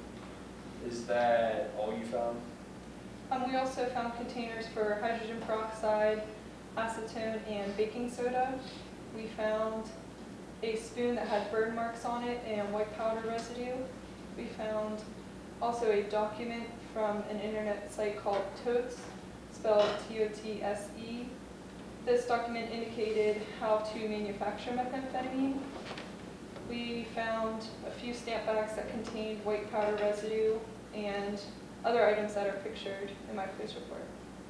Is that all you found? Um, we also found containers for hydrogen peroxide, acetone, and baking soda. We found a spoon that had burn marks on it and white powder residue. We found also a document from an internet site called Totes, spelled T O T S E. This document indicated how to manufacture methamphetamine. We found a few stamp bags that contained white powder residue and other items that are pictured in my police report.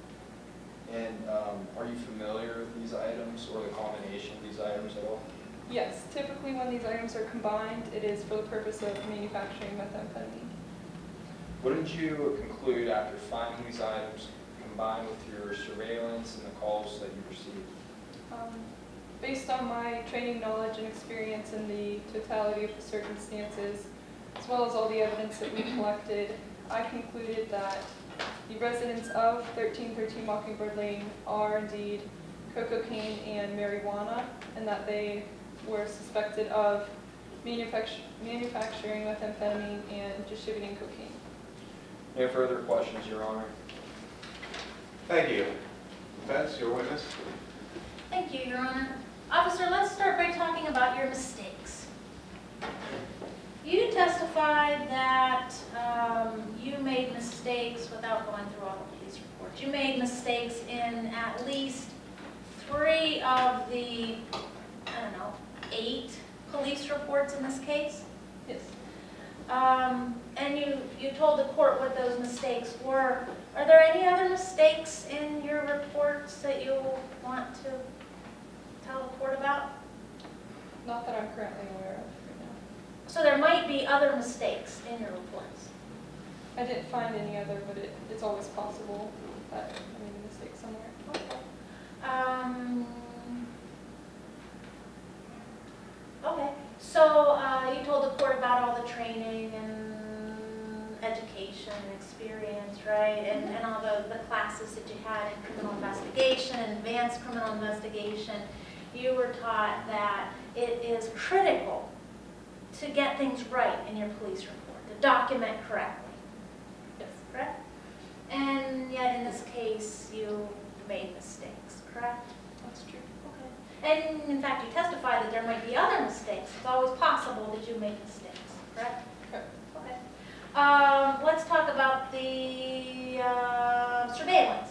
And um, are you familiar with these items or the combination of these items at all? Yes, typically when these items are combined, it is for the purpose of manufacturing methamphetamine. What did you conclude after finding these items combined with your surveillance and the calls that you received? Um, based on my training, knowledge, and experience in the totality of the circumstances, as well as all the evidence that we collected, I concluded that the residents of thirteen thirteen Mockingbird Lane are indeed cocaine and marijuana, and that they were suspected of manufacture, manufacturing methamphetamine and distributing cocaine. No further questions, Your Honor. Thank you. Defense, your witness. Thank you, Your Honor. Officer, let's start by talking about your mistakes. You testified that um, you made mistakes without going through all the police reports. You made mistakes in at least three of the, I don't know, eight police reports in this case? Yes. Um, and you, you told the court what those mistakes were. Are there any other mistakes in your reports that you want to tell the court about? Not that I'm currently aware of right now. So there might be other mistakes in your reports. I didn't find any other, but it, it's always possible that I made a mistake somewhere. Okay. Um, okay. So uh, you told the court about all the training and education and experience, right? And, and all the, the classes that you had in criminal investigation and advanced criminal investigation. You were taught that it is critical to get things right in your police report, to document correctly. Yes, correct? And yet in this case, you made mistakes, correct? That's true. Okay. And in fact, you testified that there might be other mistakes. It's always possible that you make mistakes, correct? Correct. Okay. Um, let's talk about the uh, surveillance.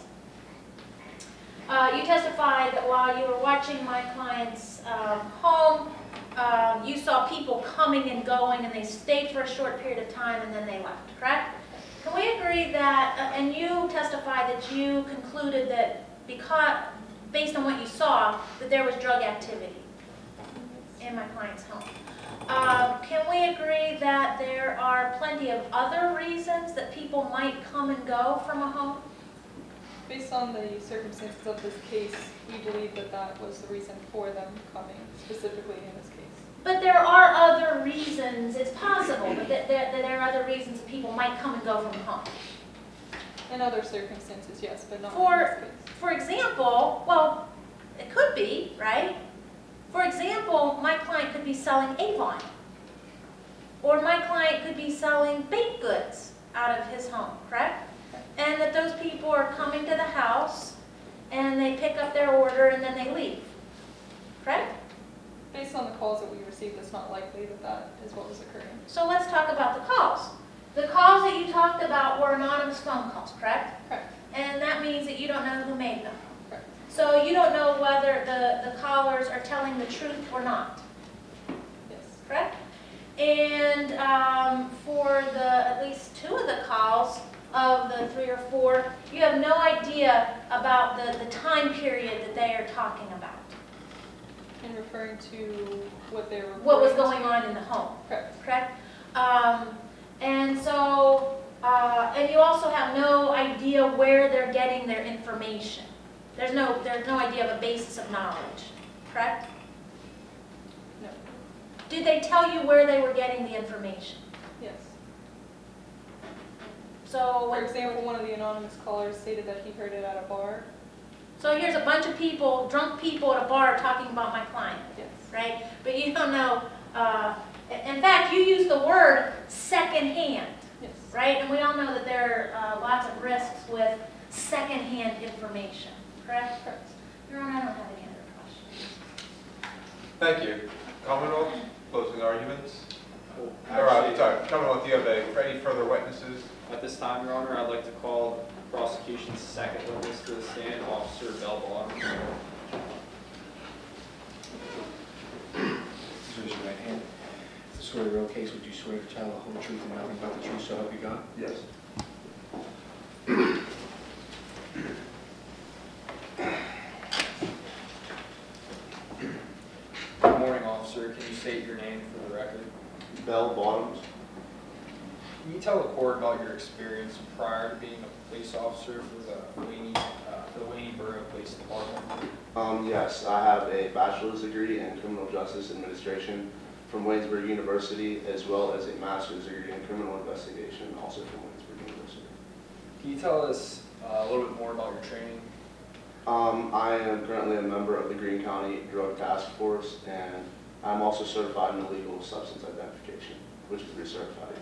Uh, you testified that while you were watching my client's um, home, um, you saw people coming and going, and they stayed for a short period of time, and then they left, correct? Can we agree that, uh, and you testified that you concluded that because, based on what you saw, that there was drug activity in my client's home. Um, can we agree that there are plenty of other reasons that people might come and go from a home? Based on the circumstances of this case, we believe that that was the reason for them coming, specifically in this case. But there are other reasons, it's possible, but that, that, that there are other reasons that people might come and go from a home. In other circumstances, yes, but not For, in this case. for example, well, it could be, right? For example, my client could be selling Avon. Or my client could be selling baked goods out of his home, correct? And that those people are coming to the house and they pick up their order and then they leave, correct? Based on the calls that we received, it's not likely that that is what was occurring. So let's talk about the calls. The calls that you talked about were anonymous phone calls, correct? Correct. And that means that you don't know who made them. Correct. So you don't know whether the, the callers are telling the truth or not. Yes. Correct? And um, for the at least two of the calls of the three or four, you have no idea about the, the time period that they are talking about. In referring to what they were What was going on in the home. Correct. Correct? Um, and so, uh, and you also have no idea where they're getting their information. There's no, there's no idea of a basis of knowledge. Correct? No. Did they tell you where they were getting the information? Yes. So, For example, one of the anonymous callers stated that he heard it at a bar. So here's a bunch of people, drunk people at a bar talking about my client, Yes. right? But you don't know, uh, in fact, you use the word secondhand, Yes. right? And we all know that there are uh, lots of risks with secondhand information, correct? Correct. Your Honor, I don't have any other questions. Thank you. Commonwealth, closing arguments? Well, Or, uh, actually, sorry, Commonwealth, do you have a- any further witnesses? at this time, Your Honor, I'd like to call the prosecution's second witness to the stand, Officer Bell Bottoms. Raise your right hand. If this were a real case, would you swear to tell the whole truth and nothing but the truth, so help you God? Yes. Good morning, officer. Can you state your name for the record? Bell Bottoms. Can you tell the court about your experience prior to being a police officer for the Wayne, uh, for the Wayne Borough Police Department? Um, yes, I have a bachelor's degree in criminal justice administration from Waynesburg University, as well as a master's degree in criminal investigation, also from Waynesburg University. Can you tell us uh, a little bit more about your training? Um, I am currently a member of the Greene County Drug Task Force, and I'm also certified in illegal substance identification, which is recertified.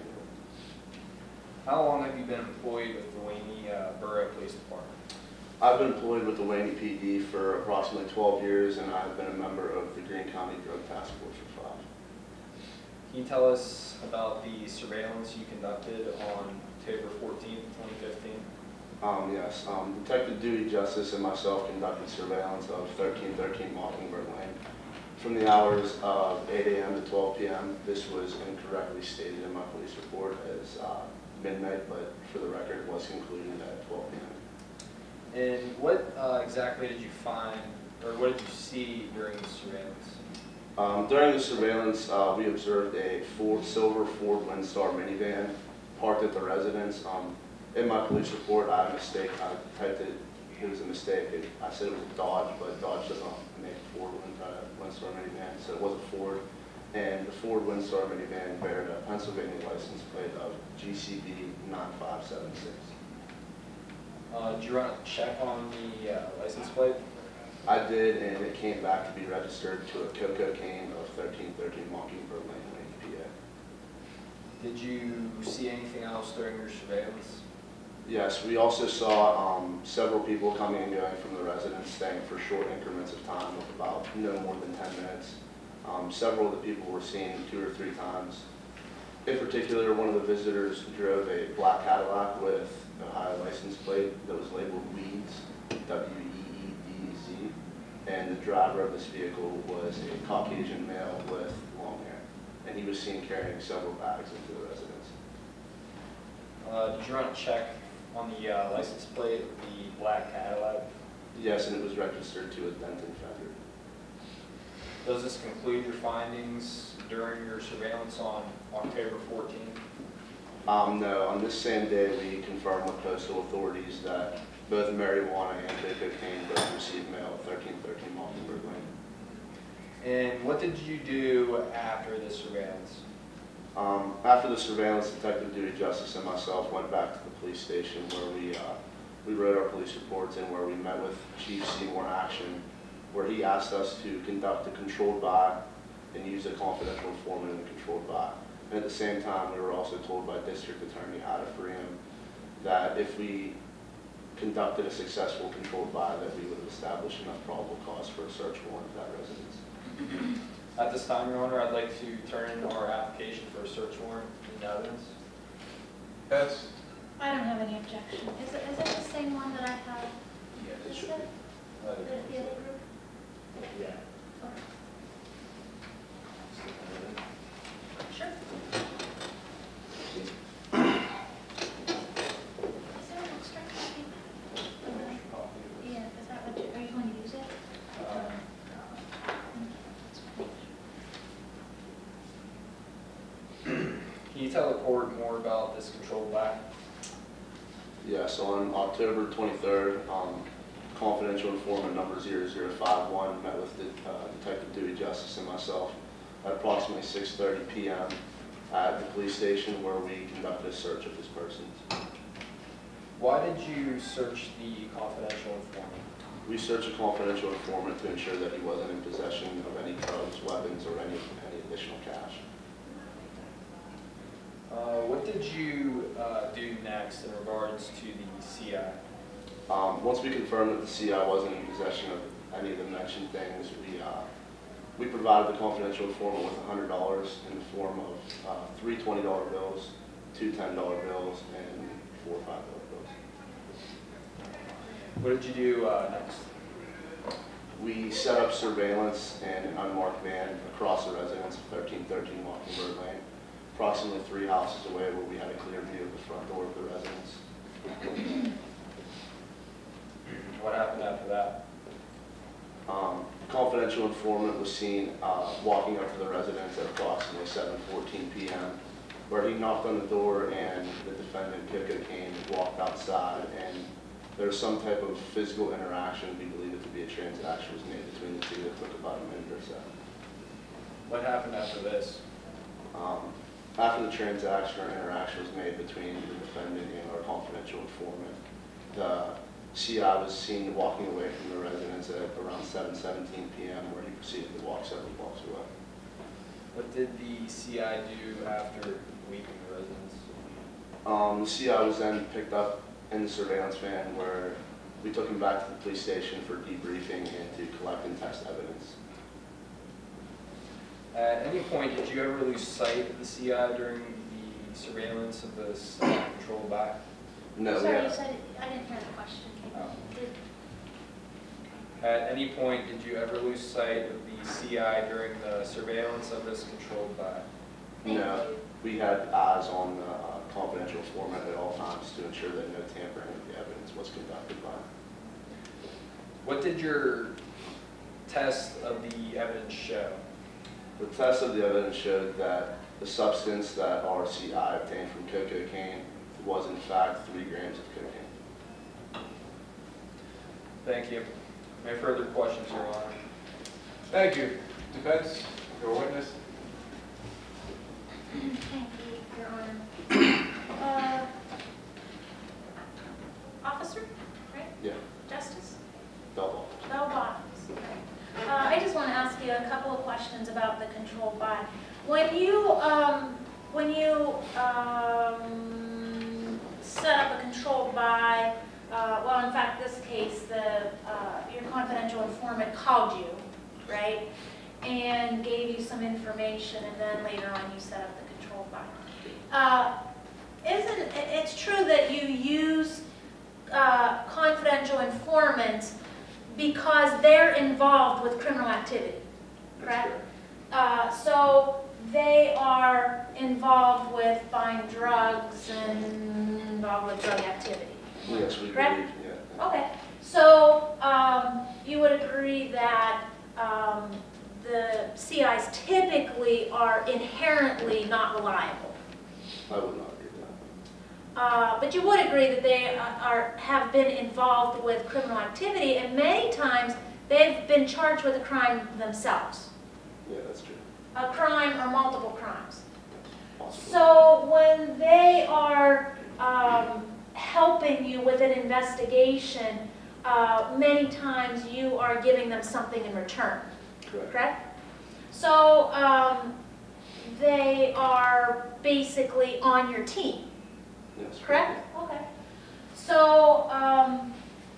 How long have you been employed with the Wayne uh, Borough Police Department? I've been employed with the Wayne P D for approximately twelve years, and I've been a member of the Greene County Drug Task Force for five. Can you tell us about the surveillance you conducted on October fourteenth, twenty fifteen? Um, yes, um, Detective Dewey Justice and myself conducted surveillance of thirteen thirteen Mockingbird Lane from the hours of eight A M to twelve P M This was incorrectly stated in my police report as uh, midnight, but for the record, it was concluded at twelve P M And what uh, exactly did you find, or what did you see during the surveillance? Um, during the surveillance, uh, we observed a Ford, silver Ford Windstar minivan parked at the residence. Um, in my police report, I had a mistake. I typed it, it was a mistake. It, I said it was a Dodge, but Dodge doesn't make Ford Wind, uh, Windstar minivan, so it was a Ford. And the Ford Windstar minivan bared a Pennsylvania license plate of G C B nine five seven six. Uh, did you run a check on the uh, license plate? I did, and it came back to be registered to a Coco cane of thirteen thirteen Mockingbird Lane, Wayne, P A. Did you see anything else during your surveillance? Yes, we also saw um, several people coming and going from the residence, staying for short increments of time of about no more than ten minutes. Um, several of the people were seen two or three times. In particular, one of the visitors drove a black Cadillac with a high license plate that was labeled Weeds, W E E D Z, and the driver of this vehicle was a Caucasian male with long hair, and he was seen carrying several bags into the residence. Uh, did you run a check on the uh, license plate of the black Cadillac? Yes, and it was registered to a Denton fender. Does this conclude your findings during your surveillance on October fourteenth? Um, no, on this same day, we confirmed with postal authorities that both marijuana and cocaine both received mail at thirteen thirteen Mockingbird Lane. And what did you do after the surveillance? Um, after the surveillance, Detective Dewey Justice and myself went back to the police station where we, uh, we wrote our police reports and where we met with Chief Seymour Action, where he asked us to conduct a controlled buy and use a confidential informant in the controlled buy. And at the same time, we were also told by District Attorney Ada Freeman that if we conducted a successful controlled buy, that we would have established enough probable cause for a search warrant of that residence. At this time, Your Honor, I'd like to turn in our application for a search warrant in evidence. Yes. I don't have any objection. Is it, is it the same one that I have? Yeah, it Is should it? be. Uh, The, the other group? Yeah. Okay. Sure. Is there an extra copy? Yeah, is that what you, are you going to use it? Uh, Can you tell the court more about this controlled buy? Yes, on October twenty-third, um, confidential informant number zero zero five one met with the, uh, Detective Dewey Justice and myself at approximately six thirty P M at the police station where we conducted a search of his person. Why did you search the confidential informant? We searched a confidential informant to ensure that he wasn't in possession of any drugs, weapons, or any, any additional cash. Uh, what did you uh, do next in regards to the C I? Um, once we confirmed that the C I wasn't in possession of any of the mentioned things, we uh, we provided the confidential informant with one hundred dollars in the form of uh, three twenty dollar bills, two ten dollar bills, and four five dollar bills. What did you do uh, next? We set up surveillance in an unmarked van across the residence of thirteen thirteen Mockingbird Lane, approximately three houses away, where we had a clear view of the front door of the residence. What happened after that? Um, confidential informant was seen uh, walking up to the residence at approximately seven fourteen p m where he knocked on the door and the defendant, Kiko, came and walked outside, and there was some type of physical interaction. We believe it to be a transaction was made between the two that took about a minute or so. What happened after this? Um, after the transaction or interaction was made between the defendant and our confidential informant, the C I was seen walking away from the residence at around seven seventeen p m where he proceeded to walk several blocks away. What did the C I do after leaving the residence? Um, the C I was then picked up in the surveillance van, where we took him back to the police station for debriefing and to collect and test evidence. At any point, did you ever lose sight of the C I during the surveillance of this uh, control by? No. Sorry, yeah. you said, I didn't hear the question. Oh. Did- At any point, did you ever lose sight of the C I during the surveillance of this controlled by? No. We had eyes on the uh, confidential informant at all times to ensure that no tampering of the evidence was conducted by. What did your test of the evidence show? The test of the evidence showed that the substance that our C I obtained from cocaine was in fact three grams of cocaine. Thank you. Any further questions, Your Honor? Thank you. Defense, your witness. Thank you, Your Honor. Uh, Officer, right? Yeah. Justice? Double. Bell bottoms. Uh, I just want to ask you a couple of questions about the controlled by. When you, um, when you um, set up a controlled by, uh, well, in fact, this case, the uh, your confidential informant called you, right, and gave you some information, and then later on you set up the controlled by. Uh, isn't it's true that you use uh, confidential informants because they're involved with criminal activity, correct? Uh, so they are involved with buying drugs and involved with drug activity. Yes, we correct? believe, yeah. Okay, so um, you would agree that um, the C Is typically are inherently not reliable. I would not agree with that. Uh, but you would agree that they are, have been involved with criminal activity, and many times they've been charged with a crime themselves. Yeah, that's true. A crime or multiple crimes. Possibly. So when they are um, helping you with an investigation, uh, many times you are giving them something in return. Correct. Correct? So um, they are basically on your team. Yes. Correct? Okay. So um,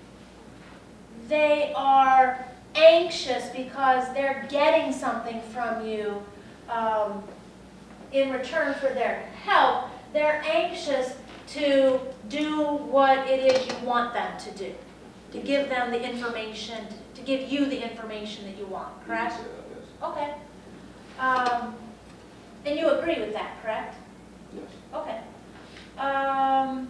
they are anxious because they're getting something from you um, in return for their help. They're anxious to do what it is you want them to do, to give them the information, to give you the information that you want, correct? You can say that, yes. Okay. Um, and you agree with that, correct? Yes. Okay. Um,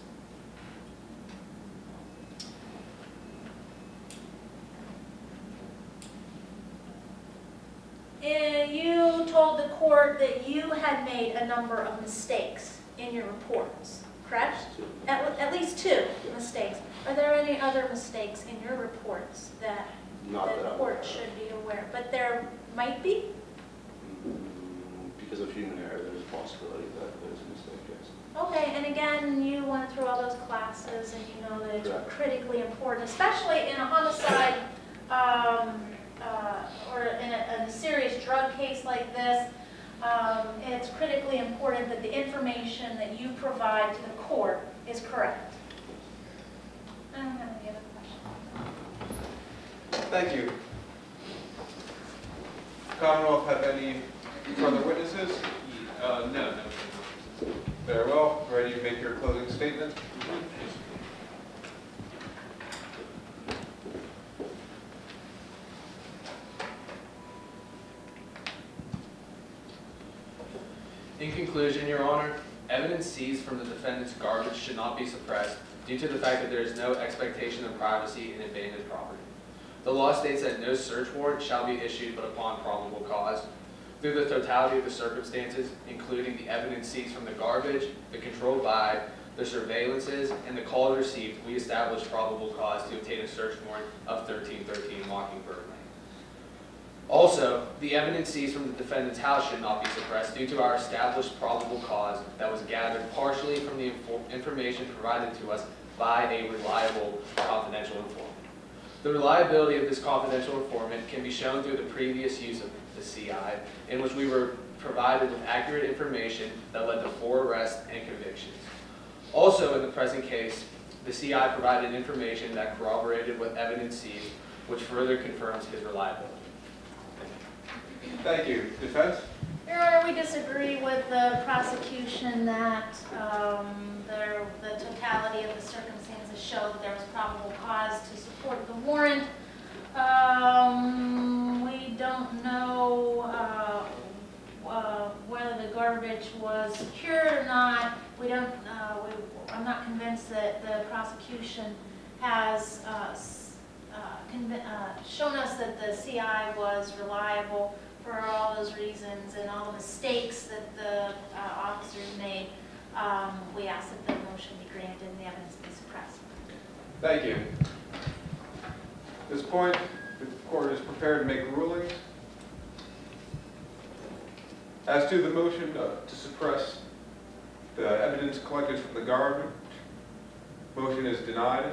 and you told the court that you had made a number of mistakes in your reports, correct? At, at least two mistakes. Are there any other mistakes in your reports that Not the that I'm court aware of. should be aware? But there might be? Mm, Because of human error, there's a possibility that there's a mistake, yes. Okay, and again, you went through all those classes. classes, and you know that it's critically important, especially in a homicide um, uh, or in a, in a serious drug case like this. Um, it's critically important that the information that you provide to the court is correct. I don't have any other questions. Thank you. Commonwealth have any further witnesses? Uh, no, no. Very well. Ready to make your closing statement? In conclusion, Your Honor, evidence seized from the defendant's garbage should not be suppressed due to the fact that there is no expectation of privacy in abandoned property. The law states that no search warrant shall be issued but upon probable cause. Through the totality of the circumstances, including the evidence seized from the garbage, the controlled buy, the surveillances, and the calls received, we established probable cause to obtain a search warrant of thirteen thirteen Mockingbird Lane. Also, the evidence seized from the defendant's house should not be suppressed due to our established probable cause that was gathered partially from the information provided to us by a reliable confidential informant. The reliability of this confidential informant can be shown through the previous use of the C I, in which we were provided with accurate information that led to four arrests and convictions. Also, in the present case, the C I provided information that corroborated with evidence seized, which further confirms his reliability. Thank you. Defense? Your Honor, we disagree with the prosecution that um, there, the totality of the circumstances show that there was probable cause to support the warrant. Um, we don't know uh, uh, whether the garbage was secured or not. We don't. Uh, we, I'm not convinced that the prosecution has uh, uh, uh, shown us that the C I was reliable. For all those reasons and all the mistakes that the uh, officers made, um, we ask that the motion be granted and the evidence be suppressed. Thank you. At this point, the court is prepared to make rulings. As to the motion uh, to suppress the evidence collected from the garbage, motion is denied.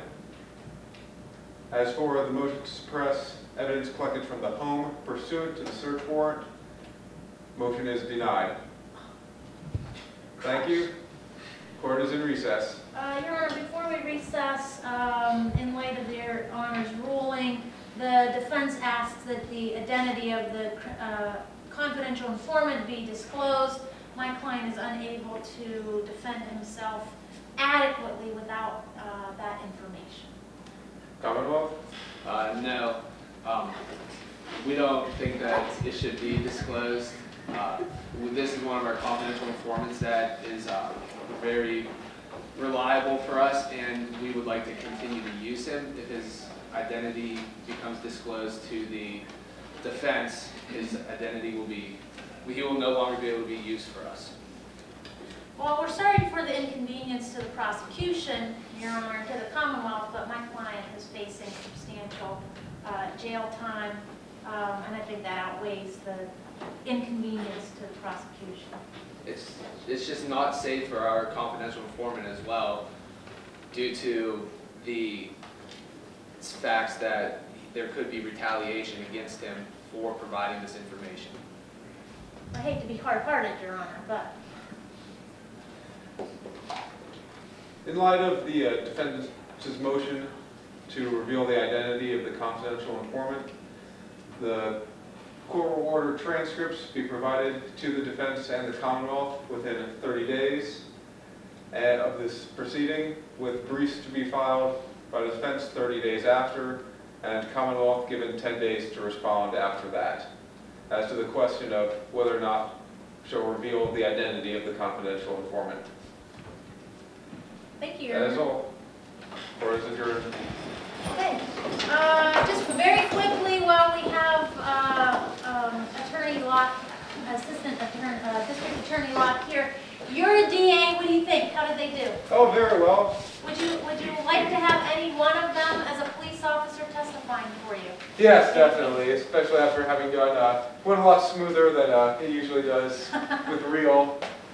As for the motion to suppress evidence collected from the home pursuant to the search warrant, motion is denied. Thank you. Court is in recess. Uh, Your Honor, before we recess, um, in light of Your Honor's ruling, the defense asks that the identity of the uh, confidential informant be disclosed. My client is unable to defend himself adequately without uh, that information. Commonwealth? Uh, no. Um, we don't think that it should be disclosed. Uh, this is one of our confidential informants that is uh, very reliable for us, and we would like to continue to use him. If his identity becomes disclosed to the defense, his identity will be, he will no longer be able to be used for us. Well, we're sorry for the inconvenience to the prosecution, Your Honor, to the Commonwealth, but my client is facing substantial uh, jail time, um, and I think that outweighs the inconvenience to the prosecution. It's, it's just not safe for our confidential informant as well, due to the facts that there could be retaliation against him for providing this information. I hate to be hard-hearted, Your Honor, but in light of the uh, defendant's motion to reveal the identity of the confidential informant, the court will order transcripts be provided to the defense and the Commonwealth within thirty days and of this proceeding, with briefs to be filed by the defense thirty days after, and Commonwealth given ten days to respond after that. As to the question of whether or not shall reveal the identity of the confidential informant. thank you, Your That is Honor. all. Court is adjourned. Okay. Uh, just very quickly, while we have uh, um, Attorney Locke, Assistant Attorney, uh, District Attorney Locke here, you're a D A. What do you think? How did they do? Oh, very well. Would you Would you like to have any one of them as a police officer testifying for you? Yes, definitely, especially after having done uh, went a lot smoother than uh, it usually does with real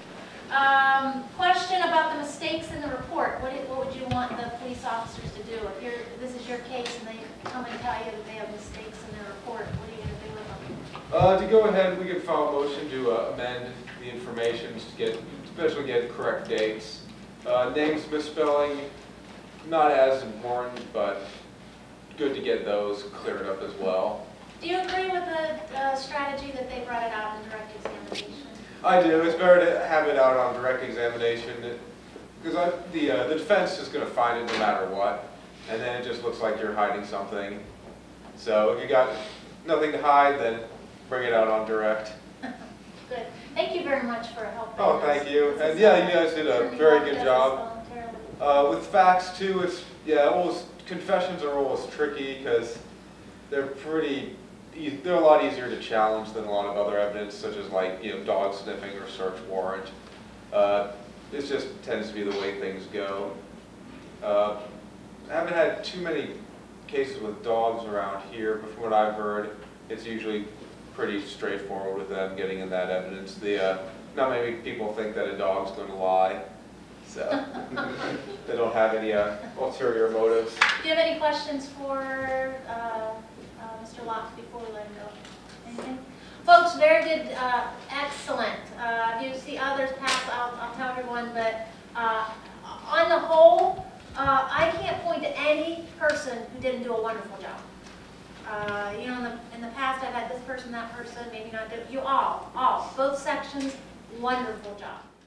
Um, question about the mistakes in the report. What, what would you want the police officers to do? If you're, this is your case and they come and tell you that they have mistakes in their report, what are you going to do with them? Uh, to go ahead, we could file a motion to uh, amend the information to get, especially get correct dates. Uh, names misspelling, not as important, but good to get those cleared up as well. Do you agree with the uh, strategy that they brought it out in direct examination? I do. It's better to have it out on direct examination because the uh, the defense is going to find it no matter what, and then it just looks like you're hiding something. So if you got nothing to hide, then bring it out on direct. Good. Thank you very much for helping. Oh, thank you. And yeah, you guys did a very good job. Uh, with facts too, it's yeah, always confessions are always tricky because they're pretty. They're a lot easier to challenge than a lot of other evidence, such as like you know dog sniffing or search warrant. Uh, it just tends to be the way things go. Uh, I haven't had too many cases with dogs around here, but from what I've heard, it's usually pretty straightforward with them getting in that evidence. The uh, not many people think that a dog's going to lie, so they don't have any uh, ulterior motives. Do you have any questions for uh, uh, Mister Locke before we let him go? Anything? Folks, very good, uh, excellent. Uh, if you see others pass, I'll, I'll tell everyone, but uh, on the whole, uh, I can't point to any person who didn't do a wonderful job. Uh, you know, in the, in the past, I've had this person, that person, maybe not, do, you all, all, both sections, wonderful job.